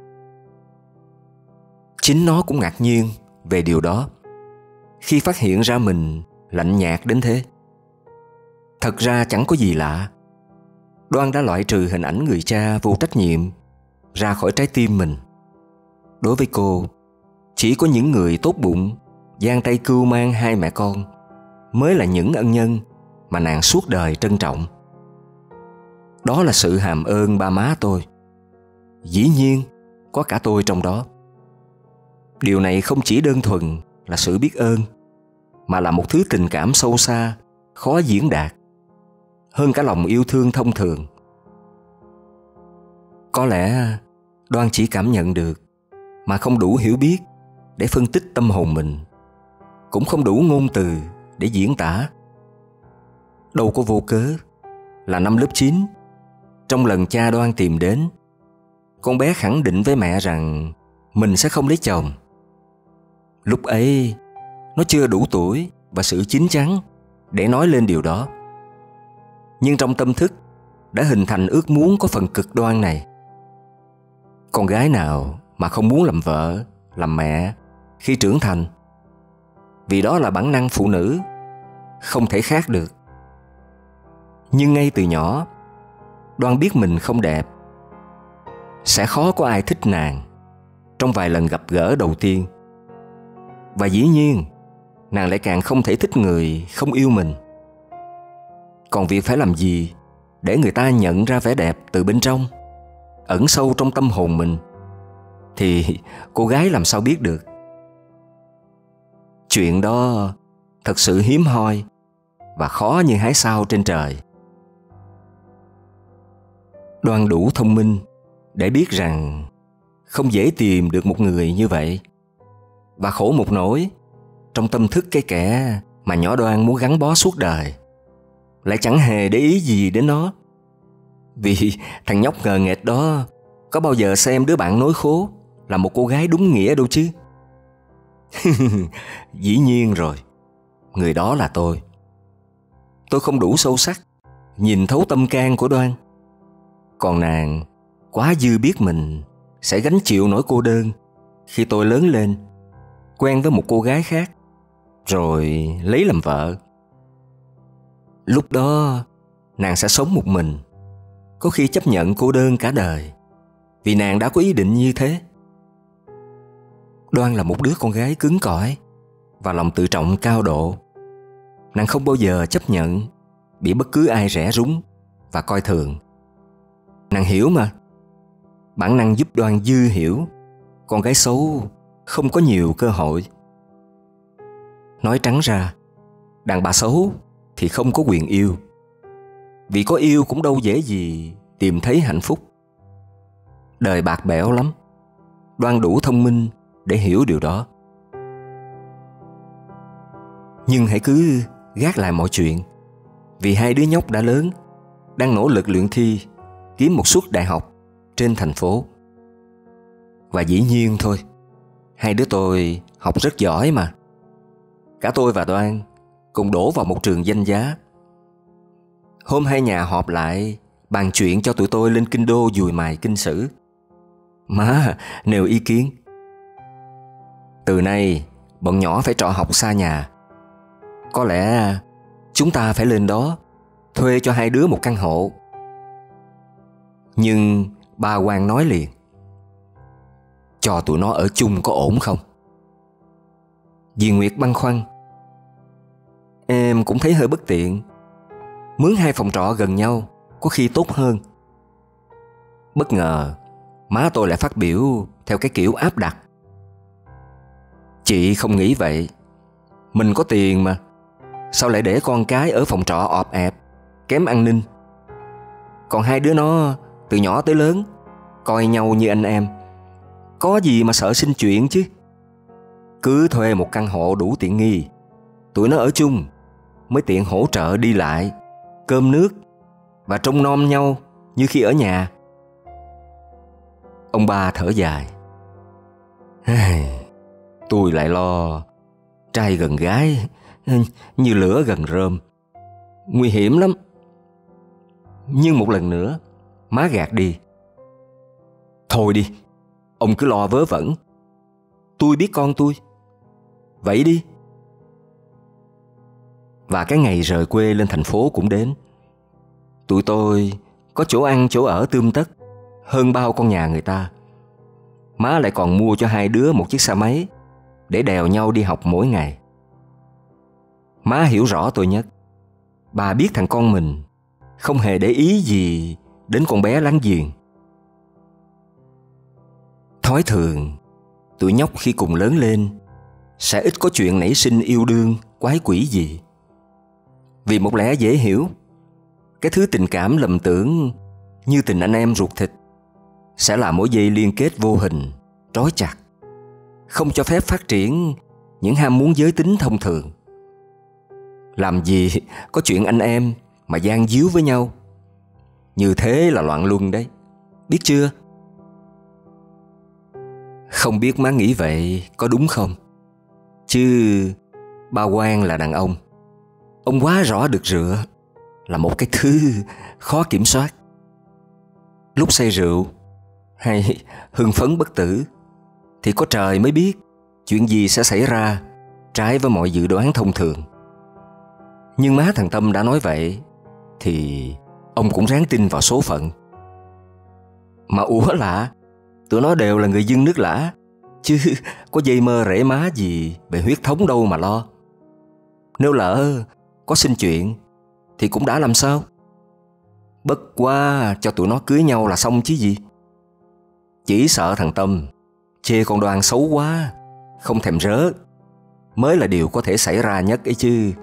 Chính nó cũng ngạc nhiên về điều đó khi phát hiện ra mình lạnh nhạt đến thế. Thật ra chẳng có gì lạ. Đoan đã loại trừ hình ảnh người cha vô trách nhiệm ra khỏi trái tim mình. Đối với cô, chỉ có những người tốt bụng giang tay cưu mang hai mẹ con mới là những ân nhân mà nàng suốt đời trân trọng. Đó là sự hàm ơn ba má tôi. Dĩ nhiên có cả tôi trong đó. Điều này không chỉ đơn thuần là sự biết ơn, mà là một thứ tình cảm sâu xa, khó diễn đạt, hơn cả lòng yêu thương thông thường. Có lẽ Đoan chỉ cảm nhận được, mà không đủ hiểu biết để phân tích tâm hồn mình, cũng không đủ ngôn từ để diễn tả. Đâu có vô cớ là năm lớp chín, trong lần cha Đoan tìm đến, con bé khẳng định với mẹ rằng mình sẽ không lấy chồng. Lúc ấy, nó chưa đủ tuổi và sự chín chắn để nói lên điều đó. Nhưng trong tâm thức đã hình thành ước muốn có phần cực đoan này. Con gái nào mà không muốn làm vợ, làm mẹ khi trưởng thành? Vì đó là bản năng phụ nữ, không thể khác được. Nhưng ngay từ nhỏ, Đoan biết mình không đẹp. Sẽ khó có ai thích nàng trong vài lần gặp gỡ đầu tiên. Và dĩ nhiên, nàng lại càng không thể thích người không yêu mình. Còn việc phải làm gì để người ta nhận ra vẻ đẹp từ bên trong, ẩn sâu trong tâm hồn mình, thì cô gái làm sao biết được. Chuyện đó thật sự hiếm hoi và khó như hái sao trên trời. Đoan đủ thông minh để biết rằng không dễ tìm được một người như vậy. Và khổ một nỗi, trong tâm thức cái kẻ mà nhỏ Đoan muốn gắn bó suốt đời lại chẳng hề để ý gì đến nó. Vì thằng nhóc ngờ nghệch đó có bao giờ xem đứa bạn nối khố là một cô gái đúng nghĩa đâu chứ. Dĩ nhiên rồi, người đó là tôi. Tôi không đủ sâu sắc nhìn thấu tâm can của Đoan. Còn nàng quá dư biết mình sẽ gánh chịu nỗi cô đơn khi tôi lớn lên, quen với một cô gái khác, rồi lấy làm vợ. Lúc đó nàng sẽ sống một mình, có khi chấp nhận cô đơn cả đời, vì nàng đã có ý định như thế. Đoan là một đứa con gái cứng cỏi và lòng tự trọng cao độ. Nàng không bao giờ chấp nhận bị bất cứ ai rẻ rúng và coi thường. Nàng hiểu mà. Bản năng giúp Đoan dư hiểu con gái xấu không có nhiều cơ hội. Nói trắng ra, đàn bà xấu thì không có quyền yêu. Vì có yêu cũng đâu dễ gì tìm thấy hạnh phúc. Đời bạc bẽo lắm. Đoan đủ thông minh để hiểu điều đó. Nhưng hãy cứ gác lại mọi chuyện, vì hai đứa nhóc đã lớn, đang nỗ lực luyện thi, kiếm một suất đại học trên thành phố. Và dĩ nhiên thôi, hai đứa tôi học rất giỏi mà. Cả tôi và Đoan cùng đổ vào một trường danh giá. Hôm hai nhà họp lại bàn chuyện cho tụi tôi lên kinh đô dùi mài kinh sử. Má nêu ý kiến: từ nay bọn nhỏ phải trọ học xa nhà. Có lẽ chúng ta phải lên đó thuê cho hai đứa một căn hộ. Nhưng bà Hoàng nói liền: cho tụi nó ở chung có ổn không? Dì Nguyệt băn khoăn: em cũng thấy hơi bất tiện. Mướn hai phòng trọ gần nhau có khi tốt hơn. Bất ngờ má tôi lại phát biểu theo cái kiểu áp đặt: chị không nghĩ vậy. Mình có tiền mà, sao lại để con cái ở phòng trọ ọp ẹp, kém an ninh? Còn hai đứa nó từ nhỏ tới lớn coi nhau như anh em, có gì mà sợ sinh chuyện chứ. Cứ thuê một căn hộ đủ tiện nghi, tụi nó ở chung, mới tiện hỗ trợ đi lại, cơm nước và trông nom nhau như khi ở nhà. Ông ba thở dài. Tôi lại lo trai gần gái như lửa gần rơm, nguy hiểm lắm. Nhưng một lần nữa má gạt đi. Thôi đi, ông cứ lo vớ vẩn. Tôi biết con tôi. Vậy đi. Và cái ngày rời quê lên thành phố cũng đến. Tụi tôi có chỗ ăn chỗ ở tươm tất hơn bao con nhà người ta. Má lại còn mua cho hai đứa một chiếc xe máy để đèo nhau đi học mỗi ngày. Má hiểu rõ tôi nhất. Bà biết thằng con mình không hề để ý gì đến con bé láng giềng. Thói thường, tụi nhóc khi cùng lớn lên sẽ ít có chuyện nảy sinh yêu đương quái quỷ gì. Vì một lẽ dễ hiểu, cái thứ tình cảm lầm tưởng như tình anh em ruột thịt sẽ là mối dây liên kết vô hình, trói chặt, không cho phép phát triển những ham muốn giới tính thông thường. Làm gì có chuyện anh em mà gian díu với nhau. Như thế là loạn luân đấy, biết chưa? Không biết má nghĩ vậy có đúng không? Chứ ba Quang là đàn ông. Ông quá rõ được rượu là một cái thứ khó kiểm soát. Lúc say rượu hay hưng phấn bất tử thì có trời mới biết chuyện gì sẽ xảy ra trái với mọi dự đoán thông thường. Nhưng má thằng Tâm đã nói vậy thì ông cũng ráng tin vào số phận. Mà ủa lạ, tụi nó đều là người dân nước lã, chứ có dây mơ rễ má gì về huyết thống đâu mà lo. Nếu lỡ có sinh chuyện thì cũng đã làm sao. Bất quá cho tụi nó cưới nhau là xong chứ gì. Chỉ sợ thằng Tâm chê con Đoan xấu quá, không thèm rớ, mới là điều có thể xảy ra nhất ấy chứ.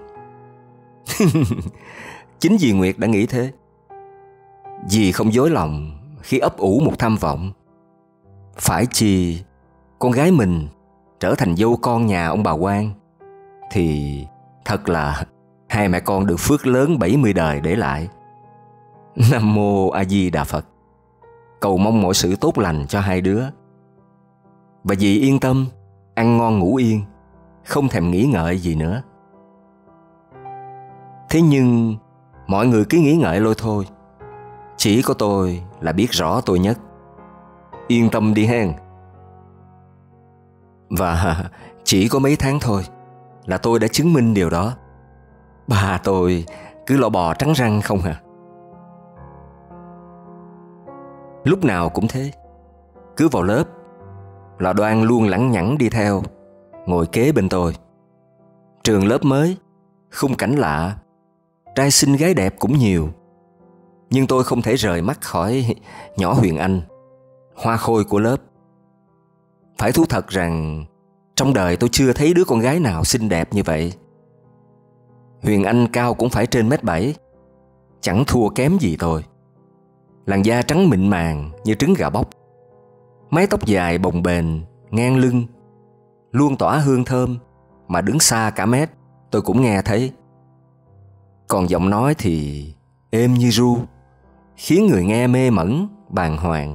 Chính dì Nguyệt đã nghĩ thế. Dì không dối lòng khi ấp ủ một tham vọng. Phải chi con gái mình trở thành dâu con nhà ông bà Quang thì thật là hai mẹ con được phước lớn bảy mươi đời để lại. Nam Mô A Di Đà Phật. Cầu mong mọi sự tốt lành cho hai đứa. Và dì yên tâm, ăn ngon ngủ yên, không thèm nghĩ ngợi gì nữa. Thế nhưng mọi người cứ nghĩ ngợi lôi thôi. Chỉ có tôi là biết rõ tôi nhất. Yên tâm đi hen. Và chỉ có mấy tháng thôi là tôi đã chứng minh điều đó. Bà tôi cứ lọ bò trắng răng không hả? Lúc nào cũng thế. Cứ vào lớp là Đoan luôn lẳng nhẳng đi theo, ngồi kế bên tôi. Trường lớp mới, khung cảnh lạ, trai xinh gái đẹp cũng nhiều. Nhưng tôi không thể rời mắt khỏi nhỏ Huyền Anh, hoa khôi của lớp. Phải thú thật rằng trong đời tôi chưa thấy đứa con gái nào xinh đẹp như vậy. Huyền Anh cao cũng phải trên mét bảy, chẳng thua kém gì tôi. Làn da trắng mịn màng như trứng gà bóc, mái tóc dài bồng bềnh ngang lưng, luôn tỏa hương thơm mà đứng xa cả mét tôi cũng nghe thấy. Còn giọng nói thì êm như ru, khiến người nghe mê mẩn, bàng hoàng.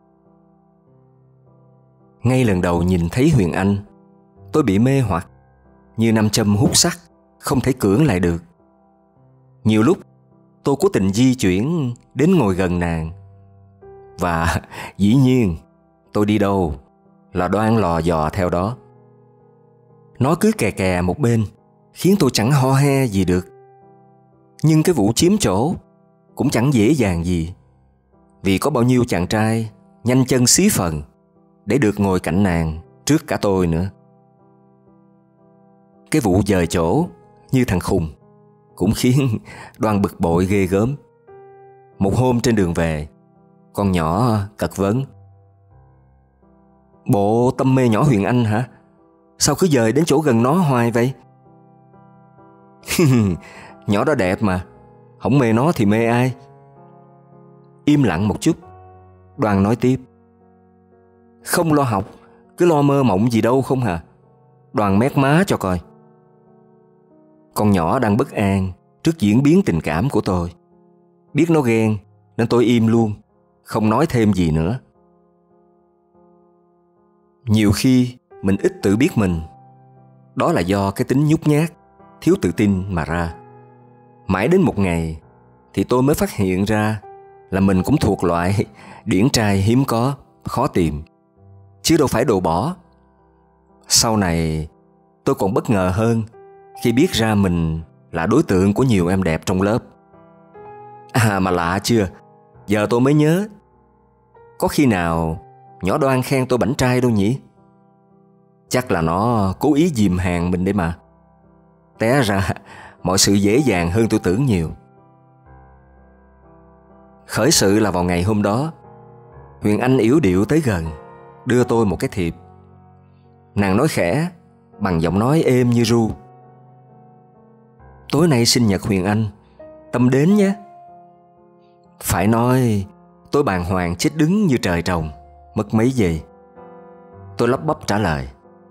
Ngay lần đầu nhìn thấy Huyền Anh, tôi bị mê hoặc, như nam châm hút sắt, không thể cưỡng lại được. Nhiều lúc tôi cố tình di chuyển đến ngồi gần nàng. Và dĩ nhiên tôi đi đâu là Đoan lò dò theo đó. Nó cứ kè kè một bên, khiến tôi chẳng ho he gì được. Nhưng cái vụ chiếm chỗ cũng chẳng dễ dàng gì, vì có bao nhiêu chàng trai nhanh chân xí phần để được ngồi cạnh nàng trước cả tôi nữa. Cái vụ dời chỗ như thằng khùng cũng khiến Đoan bực bội ghê gớm. Một hôm trên đường về, con nhỏ cật vấn: "Bộ Tâm mê nhỏ Huyền Anh hả? Sao cứ dời đến chỗ gần nó hoài vậy?" "Nhỏ đó đẹp mà, không mê nó thì mê ai?" Im lặng một chút, Đoan nói tiếp: "Không lo học, cứ lo mơ mộng gì đâu không hả? Đoan mét má cho coi." Con nhỏ đang bất an trước diễn biến tình cảm của tôi. Biết nó ghen nên tôi im luôn, không nói thêm gì nữa. Nhiều khi mình ít tự biết mình. Đó là do cái tính nhút nhát, thiếu tự tin mà ra. Mãi đến một ngày thì tôi mới phát hiện ra là mình cũng thuộc loại điển trai hiếm có, khó tìm, chứ đâu phải đồ bỏ. Sau này tôi còn bất ngờ hơn khi biết ra mình là đối tượng của nhiều em đẹp trong lớp. À mà lạ chưa, giờ tôi mới nhớ, có khi nào nhỏ Đoan khen tôi bảnh trai đâu nhỉ? Chắc là nó cố ý dìm hàng mình đấy mà. Té ra mọi sự dễ dàng hơn tôi tưởng nhiều. Khởi sự là vào ngày hôm đó, Huyền Anh yểu điệu tới gần, đưa tôi một cái thiệp. Nàng nói khẽ, bằng giọng nói êm như ru: "Tối nay sinh nhật Huyền Anh, Tâm đến nhé." Phải nói tôi bàng hoàng chết đứng như trời trồng, mất mấy giây. Tôi lắp bắp trả lời: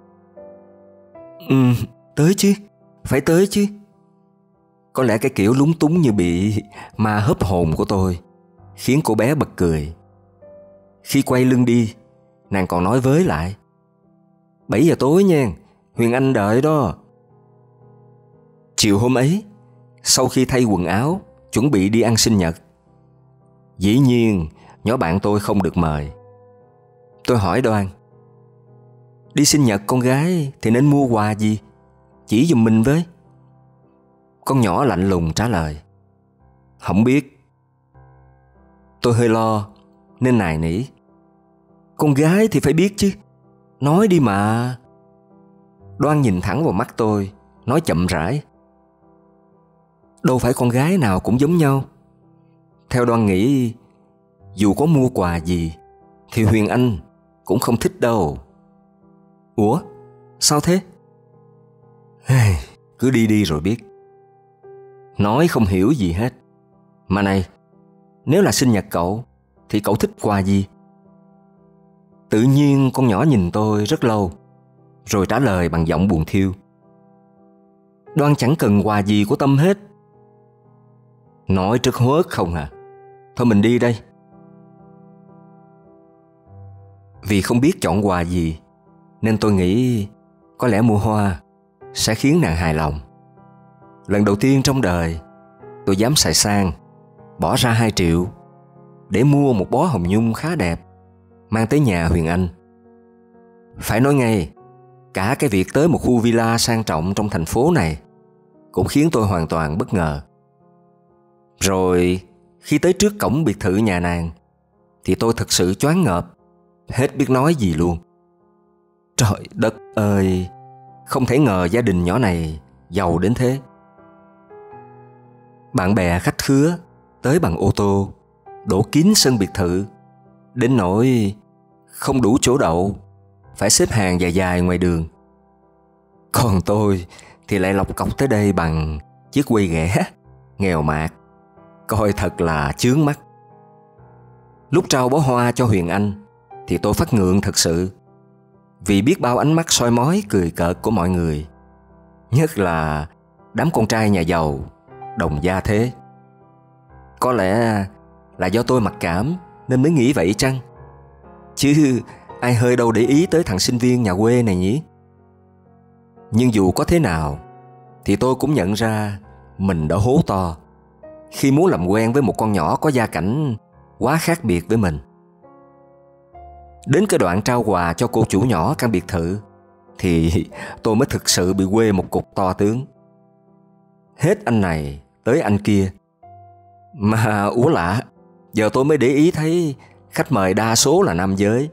Ừ, tới chứ, phải tới chứ. Có lẽ cái kiểu lúng túng như bị ma hớp hồn của tôi khiến cô bé bật cười. Khi quay lưng đi, nàng còn nói với lại: bảy giờ tối nha, Huyền Anh đợi đó. Chiều hôm ấy, sau khi thay quần áo, chuẩn bị đi ăn sinh nhật, dĩ nhiên nhỏ bạn tôi không được mời. Tôi hỏi Đoan: Đi sinh nhật con gái thì nên mua quà gì? Chỉ giùm mình với. Con nhỏ lạnh lùng trả lời: Không biết. Tôi hơi lo nên nài nỉ: Con gái thì phải biết chứ, nói đi mà. Đoan nhìn thẳng vào mắt tôi, nói chậm rãi: Đâu phải con gái nào cũng giống nhau. Theo Đoan nghĩ, dù có mua quà gì thì Huyền Anh cũng không thích đâu. Ủa, sao thế? Cứ đi đi rồi biết. Nói không hiểu gì hết. Mà này, nếu là sinh nhật cậu thì cậu thích quà gì? Tự nhiên con nhỏ nhìn tôi rất lâu, rồi trả lời bằng giọng buồn thiêu: Đoan chẳng cần quà gì của Tâm hết. Nói trật huớt không hả? Thôi mình đi đây. Vì không biết chọn quà gì nên tôi nghĩ có lẽ mua hoa sẽ khiến nàng hài lòng. Lần đầu tiên trong đời tôi dám xài sang, bỏ ra hai triệu để mua một bó hồng nhung khá đẹp, mang tới nhà Huyền Anh. Phải nói ngay, cả cái việc tới một khu villa sang trọng trong thành phố này cũng khiến tôi hoàn toàn bất ngờ. Rồi khi tới trước cổng biệt thự nhà nàng thì tôi thật sự choáng ngợp, hết biết nói gì luôn. Trời đất ơi, không thể ngờ gia đình nhỏ này giàu đến thế. Bạn bè khách khứa tới bằng ô tô, đổ kín sân biệt thự, đến nỗi không đủ chỗ đậu, phải xếp hàng dài dài ngoài đường. Còn tôi thì lại lọc cọc tới đây bằng chiếc quây ghẻ, nghèo mạt, coi thật là chướng mắt. Lúc trao bó hoa cho Huyền Anh thì tôi phát ngượng thật sự, vì biết bao ánh mắt soi mói cười cợt của mọi người, nhất là đám con trai nhà giàu, đồng gia thế. Có lẽ là do tôi mặc cảm nên mới nghĩ vậy chăng? Chứ ai hơi đâu để ý tới thằng sinh viên nhà quê này nhỉ? Nhưng dù có thế nào thì tôi cũng nhận ra mình đã hố to khi muốn làm quen với một con nhỏ có gia cảnh quá khác biệt với mình. Đến cái đoạn trao quà cho cô chủ nhỏ căn biệt thự thì tôi mới thực sự bị quê một cục to tướng. Hết anh này tới anh kia. Mà ủa lạ, giờ tôi mới để ý thấy khách mời đa số là nam giới.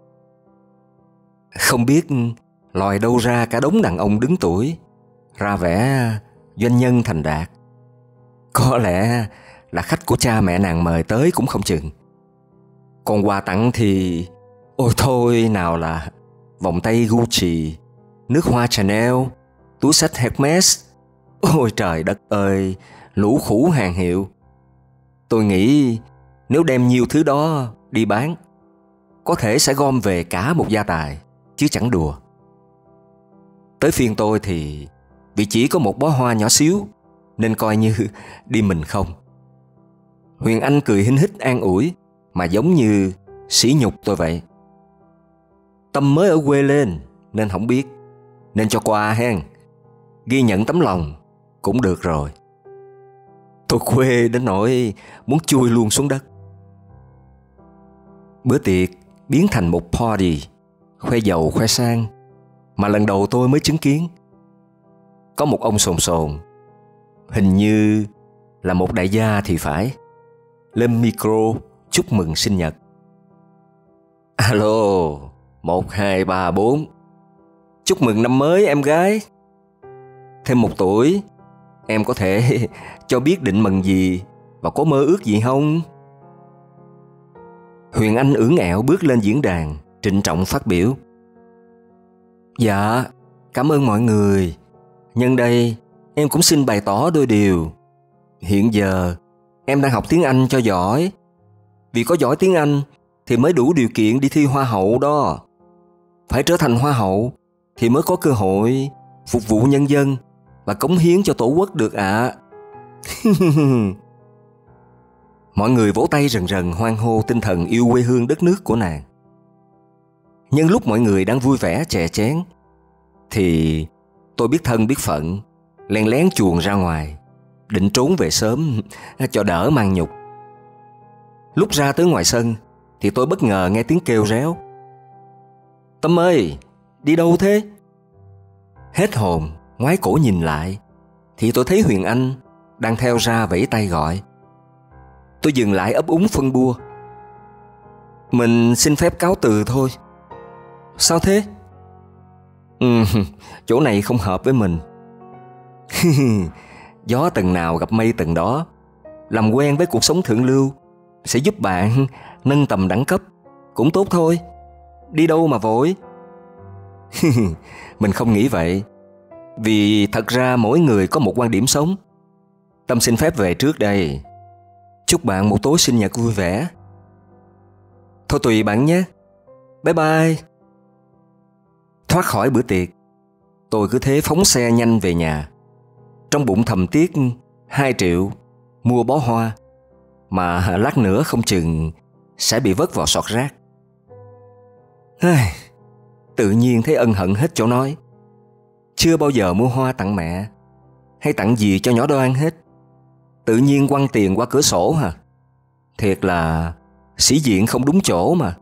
Không biết lòi đâu ra cả đống đàn ông đứng tuổi, ra vẻ doanh nhân thành đạt. Có lẽ là khách của cha mẹ nàng mời tới cũng không chừng. Còn quà tặng thì ôi thôi, nào là vòng tay Gucci, nước hoa Chanel, túi xách Hermes. Ôi trời đất ơi, lũ khủ hàng hiệu. Tôi nghĩ nếu đem nhiều thứ đó đi bán, có thể sẽ gom về cả một gia tài, chứ chẳng đùa. Tới phiên tôi thì vì chỉ có một bó hoa nhỏ xíu, nên coi như đi mình không. Huyền Anh cười hinh hích an ủi, mà giống như sỉ nhục tôi vậy. Tâm mới ở quê lên nên không biết, nên cho qua hen. Ghi nhận tấm lòng cũng được rồi. Tôi quê đến nỗi muốn chui luôn xuống đất. Bữa tiệc biến thành một party khoe giàu khoe sang mà lần đầu tôi mới chứng kiến. Có một ông sồn sồn, hình như là một đại gia thì phải, lên micro chúc mừng sinh nhật. Alo, một, hai, ba, bốn. Chúc mừng năm mới em gái. Thêm một tuổi, em có thể cho biết định mừng gì và có mơ ước gì không? Huyền Anh ưỡn ẹo bước lên diễn đàn, trịnh trọng phát biểu. Dạ, cảm ơn mọi người. Nhân đây, em cũng xin bày tỏ đôi điều. Hiện giờ, em đang học tiếng Anh cho giỏi. Vì có giỏi tiếng Anh thì mới đủ điều kiện đi thi Hoa hậu đó. Phải trở thành Hoa hậu thì mới có cơ hội phục vụ nhân dân và cống hiến cho Tổ quốc được ạ. À. Mọi người vỗ tay rần rần hoan hô tinh thần yêu quê hương đất nước của nàng. Nhân lúc mọi người đang vui vẻ chè chén, thì tôi biết thân biết phận, len lén chuồn ra ngoài, định trốn về sớm cho đỡ mang nhục. Lúc ra tới ngoài sân thì tôi bất ngờ nghe tiếng kêu réo. Tâm ơi, đi đâu thế? Hết hồn, ngoái cổ nhìn lại thì tôi thấy Huyền Anh đang theo ra vẫy tay gọi. Tôi dừng lại ấp úng phân bua. Mình xin phép cáo từ thôi. Sao thế? Ừ, chỗ này không hợp với mình. Gió tầng nào gặp mây tầng đó. Làm quen với cuộc sống thượng lưu sẽ giúp bạn nâng tầm đẳng cấp, cũng tốt thôi. Đi đâu mà vội. Mình không nghĩ vậy. Vì thật ra mỗi người có một quan điểm sống. Tâm xin phép về trước đây. Chúc bạn một tối sinh nhật vui vẻ. Thôi tùy bạn nhé. Bye bye. Thoát khỏi bữa tiệc, tôi cứ thế phóng xe nhanh về nhà. Trong bụng thầm tiếc hai triệu mua bó hoa mà lát nữa không chừng sẽ bị vứt vào sọt rác. Tự nhiên thấy ân hận hết chỗ nói. Chưa bao giờ mua hoa tặng mẹ hay tặng gì cho nhỏ Đoan hết. Tự nhiên quăng tiền qua cửa sổ hả? Thiệt là sĩ diện không đúng chỗ mà.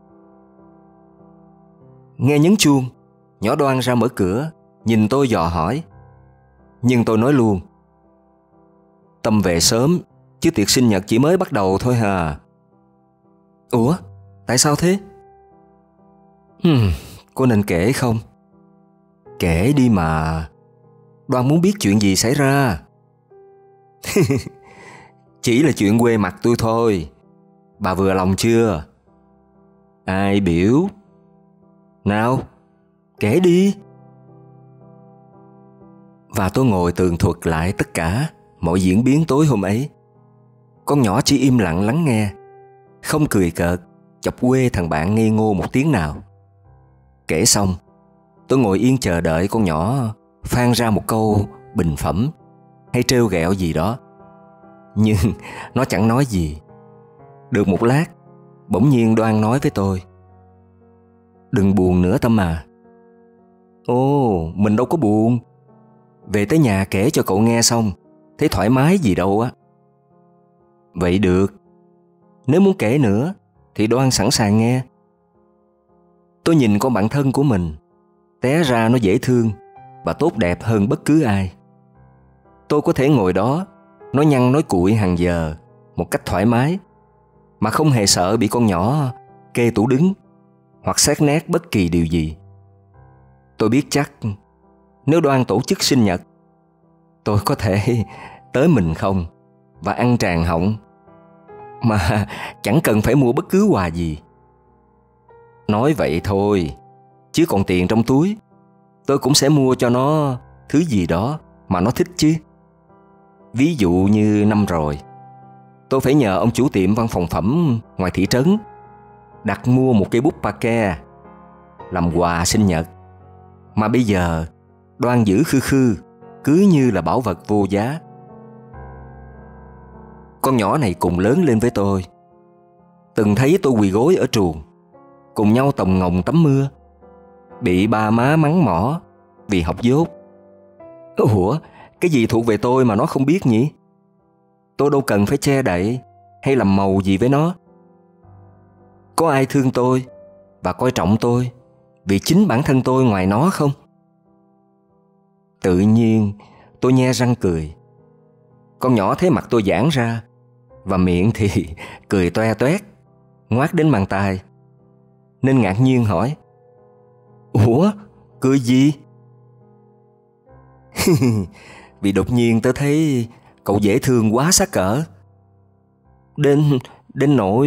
Nghe nhấn chuông, nhỏ Đoan ra mở cửa, nhìn tôi dò hỏi. Nhưng tôi nói luôn. Tâm về sớm, chứ tiệc sinh nhật chỉ mới bắt đầu thôi hà. Ủa, tại sao thế? Hmm, cô nên kể không? Kể đi mà. Đoan muốn biết chuyện gì xảy ra. Chỉ là chuyện quê mặt tôi thôi. Bà vừa lòng chưa? Ai biểu? Nào, kể đi. Và tôi ngồi tường thuật lại tất cả mọi diễn biến tối hôm ấy. Con nhỏ chỉ im lặng lắng nghe, không cười cợt, chọc quê thằng bạn ngây ngô một tiếng nào. Kể xong, tôi ngồi yên chờ đợi con nhỏ phan ra một câu bình phẩm hay trêu ghẹo gì đó. Nhưng nó chẳng nói gì. Được một lát, bỗng nhiên Đoan nói với tôi. Đừng buồn nữa Tâm à. Ồ, mình đâu có buồn. Về tới nhà kể cho cậu nghe xong, thấy thoải mái gì đâu á. Vậy được. Nếu muốn kể nữa thì Đoan sẵn sàng nghe. Tôi nhìn con bạn thân của mình, té ra nó dễ thương và tốt đẹp hơn bất cứ ai. Tôi có thể ngồi đó nói nhăn nói cuội hàng giờ một cách thoải mái, mà không hề sợ bị con nhỏ kê tủ đứng hoặc xét nét bất kỳ điều gì. Tôi biết chắc nếu Đoan tổ chức sinh nhật, tôi có thể tới mình không và ăn tràn họng, mà chẳng cần phải mua bất cứ quà gì. Nói vậy thôi, chứ còn tiền trong túi, tôi cũng sẽ mua cho nó thứ gì đó mà nó thích chứ. Ví dụ như năm rồi, tôi phải nhờ ông chủ tiệm văn phòng phẩm ngoài thị trấn đặt mua một cây bút pa-ke làm quà sinh nhật. Mà bây giờ Đoan giữ khư khư cứ như là bảo vật vô giá. Con nhỏ này cùng lớn lên với tôi, từng thấy tôi quỳ gối ở truồng, cùng nhau tòng ngồng tắm mưa, bị ba má mắng mỏ vì học dốt. Ủa, cái gì thuộc về tôi mà nó không biết nhỉ? Tôi đâu cần phải che đậy hay làm màu gì với nó. Có ai thương tôi và coi trọng tôi vì chính bản thân tôi ngoài nó không? Tự nhiên tôi nhe răng cười. Con nhỏ thấy mặt tôi giãn ra và miệng thì cười toe toét, ngoác đến mang tai, nên ngạc nhiên hỏi: Ủa, cười gì? Vì đột nhiên tớ thấy cậu dễ thương quá sát cỡ. Đến, đến nỗi...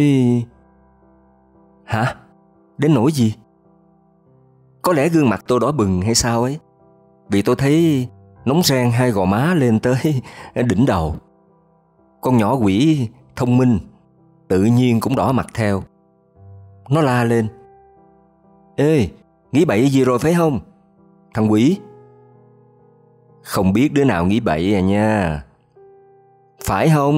Hả? Đến nỗi gì? Có lẽ gương mặt tôi đỏ bừng hay sao ấy, vì tôi thấy nóng ran hai gò má lên tới đỉnh đầu. Con nhỏ quỷ thông minh tự nhiên cũng đỏ mặt theo. Nó la lên: Ê, nghĩ bậy gì rồi phải không, thằng quỷ? Không biết đứa nào nghĩ bậy à nha. Phải không?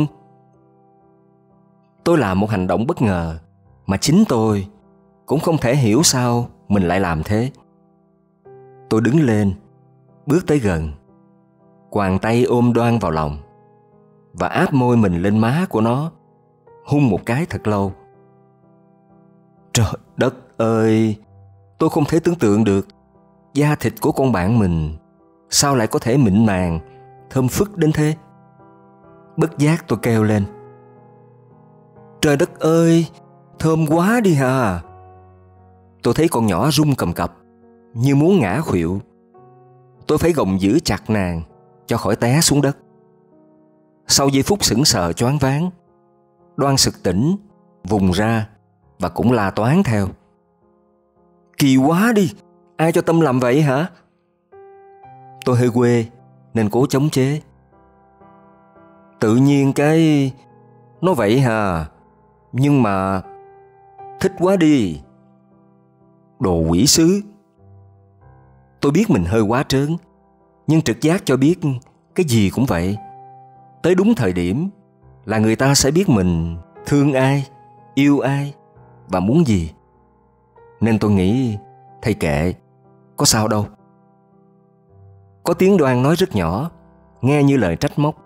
Tôi làm một hành động bất ngờ mà chính tôi cũng không thể hiểu sao mình lại làm thế. Tôi đứng lên, bước tới gần, quàng tay ôm Đoan vào lòng và áp môi mình lên má của nó, hôn một cái thật lâu. Trời đất ơi, tôi không thể tưởng tượng được da thịt của con bạn mình sao lại có thể mịn màng, thơm phức đến thế. Bất giác tôi kêu lên: Trời đất ơi, thơm quá đi hà. Tôi thấy con nhỏ run cầm cập như muốn ngã khuỵu. Tôi phải gồng giữ chặt nàng cho khỏi té xuống đất. Sau giây phút sững sờ choáng váng, Đoan sực tỉnh, vùng ra và cũng la toáng theo: Kỳ quá đi, ai cho Tâm làm vậy hả? Tôi hơi quê nên cố chống chế: Tự nhiên cái... Nó vậy hà, nhưng mà... Thích quá đi. Đồ quỷ sứ. Tôi biết mình hơi quá trớn, nhưng trực giác cho biết cái gì cũng vậy. Tới đúng thời điểm là người ta sẽ biết mình thương ai, yêu ai và muốn gì. Nên tôi nghĩ thầy kệ, có sao đâu. Có tiếng Đoan nói rất nhỏ, nghe như lời trách móc: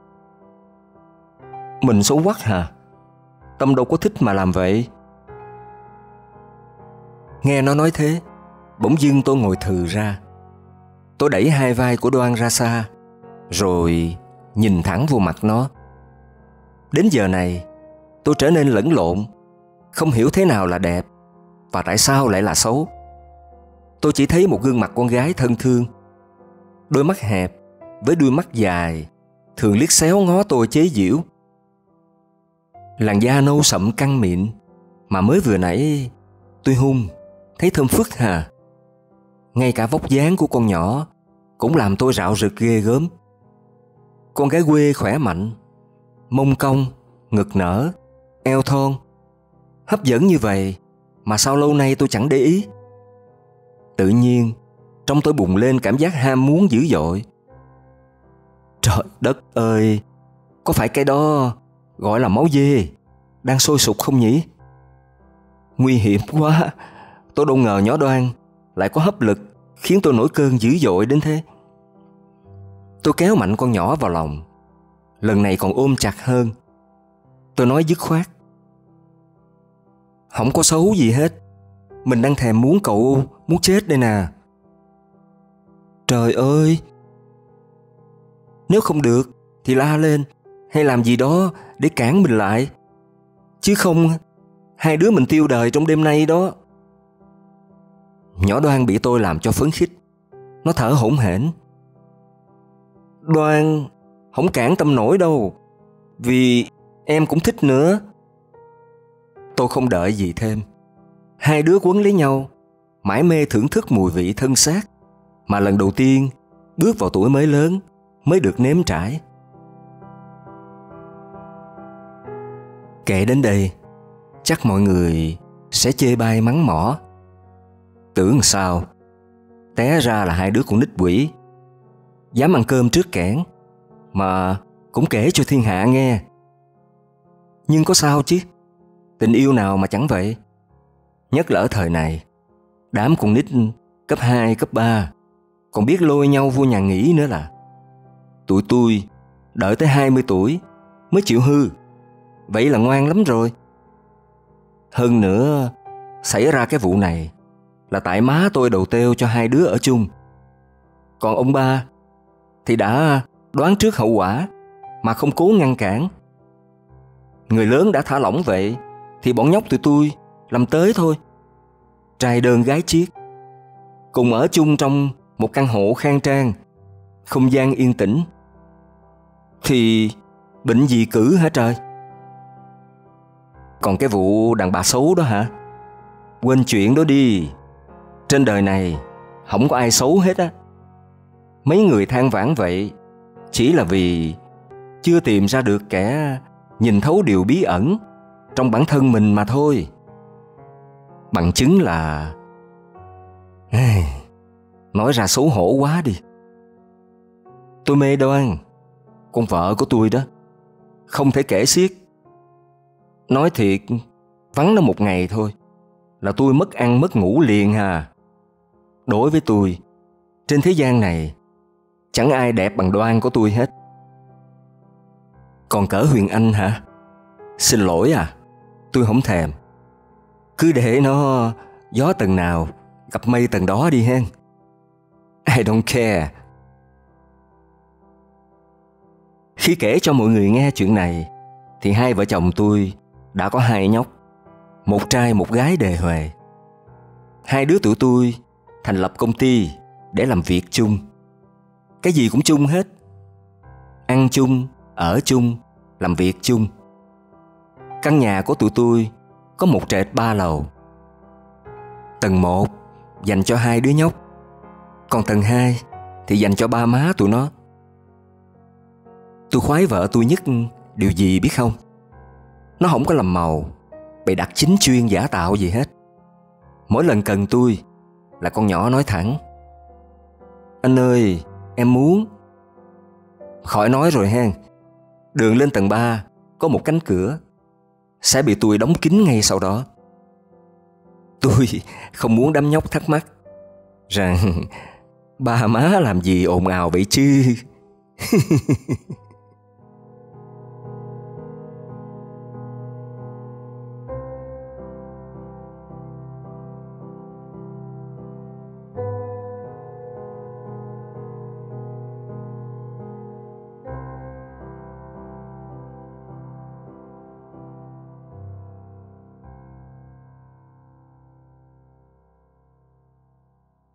Mình xấu quắc hả? Tâm đâu có thích mà làm vậy. Nghe nó nói thế, bỗng dưng tôi ngồi thừ ra. Tôi đẩy hai vai của Đoan ra xa, rồi nhìn thẳng vô mặt nó. Đến giờ này, tôi trở nên lẫn lộn, không hiểu thế nào là đẹp và tại sao lại là xấu. Tôi chỉ thấy một gương mặt con gái thân thương, đôi mắt hẹp với đuôi mắt dài, thường liếc xéo ngó tôi chế giễu. Làn da nâu sậm căng mịn mà mới vừa nãy tôi hung thấy thơm phức hà. Ngay cả vóc dáng của con nhỏ cũng làm tôi rạo rực ghê gớm. Con gái quê khỏe mạnh, mông cong, ngực nở, eo thon, hấp dẫn như vậy mà sao lâu nay tôi chẳng để ý. Tự nhiên trong tôi bùng lên cảm giác ham muốn dữ dội. Trời đất ơi, có phải cái đó gọi là máu dê đang sôi sục không nhỉ? Nguy hiểm quá. Tôi đâu ngờ nhỏ Đoan lại có hấp lực khiến tôi nổi cơn dữ dội đến thế. Tôi kéo mạnh con nhỏ vào lòng, lần này còn ôm chặt hơn. Tôi nói dứt khoát: Không có xấu gì hết, mình đang thèm muốn cậu muốn chết đây nè. Trời ơi, nếu không được thì la lên hay làm gì đó để cản mình lại, chứ không hai đứa mình tiêu đời trong đêm nay đó. Nhỏ Đoan bị tôi làm cho phấn khích, nó thở hổn hển: Đoan, không cản Tâm nổi đâu, vì em cũng thích nữa. Tôi không đợi gì thêm, hai đứa quấn lấy nhau, mải mê thưởng thức mùi vị thân xác mà lần đầu tiên bước vào tuổi mới lớn mới được nếm trải. Kể đến đây, chắc mọi người sẽ chê bai mắng mỏ, tưởng sao té ra là hai đứa con nít quỷ. dám ăn cơm trước kẽn, mà cũng kể cho thiên hạ nghe. Nhưng có sao chứ, tình yêu nào mà chẳng vậy. Nhất là ở thời này, đám con nít cấp hai, cấp ba còn biết lôi nhau vô nhà nghỉ nữa là. Tụi tôi đợi tới hai mươi tuổi mới chịu hư. Vậy là ngoan lắm rồi. Hơn nữa, xảy ra cái vụ này là tại má tôi đầu têu cho hai đứa ở chung. Còn ông ba thì đã đoán trước hậu quả mà không cố ngăn cản. Người lớn đã thả lỏng vậy thì bọn nhóc tụi tôi làm tới thôi. Trai đơn gái chiếc, cùng ở chung trong một căn hộ khang trang, không gian yên tĩnh. Thì bệnh gì cử hả trời? Còn cái vụ đàn bà xấu đó hả? Quên chuyện đó đi. Trên đời này không có ai xấu hết á. Mấy người than vãn vậy chỉ là vì chưa tìm ra được kẻ nhìn thấu điều bí ẩn trong bản thân mình mà thôi. Bằng chứng là... Nói ra xấu hổ quá đi. Tôi mê Đoan, con vợ của tôi đó, không thể kể xiết. Nói thiệt, vắng nó một ngày thôi là tôi mất ăn mất ngủ liền hà. Đối với tôi, trên thế gian này chẳng ai đẹp bằng Đoan của tôi hết. Còn cỡ Huyền Anh hả? Xin lỗi à, tôi không thèm. Cứ để nó gió tầng nào gặp mây tầng đó đi hen. I don't care. Khi kể cho mọi người nghe chuyện này thì hai vợ chồng tôi đã có hai nhóc, một trai một gái đề huề. Hai đứa tụi tôi thành lập công ty để làm việc chung. Cái gì cũng chung hết. Ăn chung, ở chung, làm việc chung. Căn nhà của tụi tôi có một trệt ba lầu. Tầng một dành cho hai đứa nhóc, còn tầng hai thì dành cho ba má tụi nó. Tôi khoái vợ tôi nhất điều gì biết không? Nó không có làm màu bày đặt chính chuyên giả tạo gì hết. Mỗi lần cần tôi là con nhỏ nói thẳng: anh ơi, em muốn. Khỏi nói rồi hen, đường lên tầng ba có một cánh cửa sẽ bị tôi đóng kín ngay sau đó. Tôi không muốn đám nhóc thắc mắc rằng ba má làm gì ồn ào vậy chứ.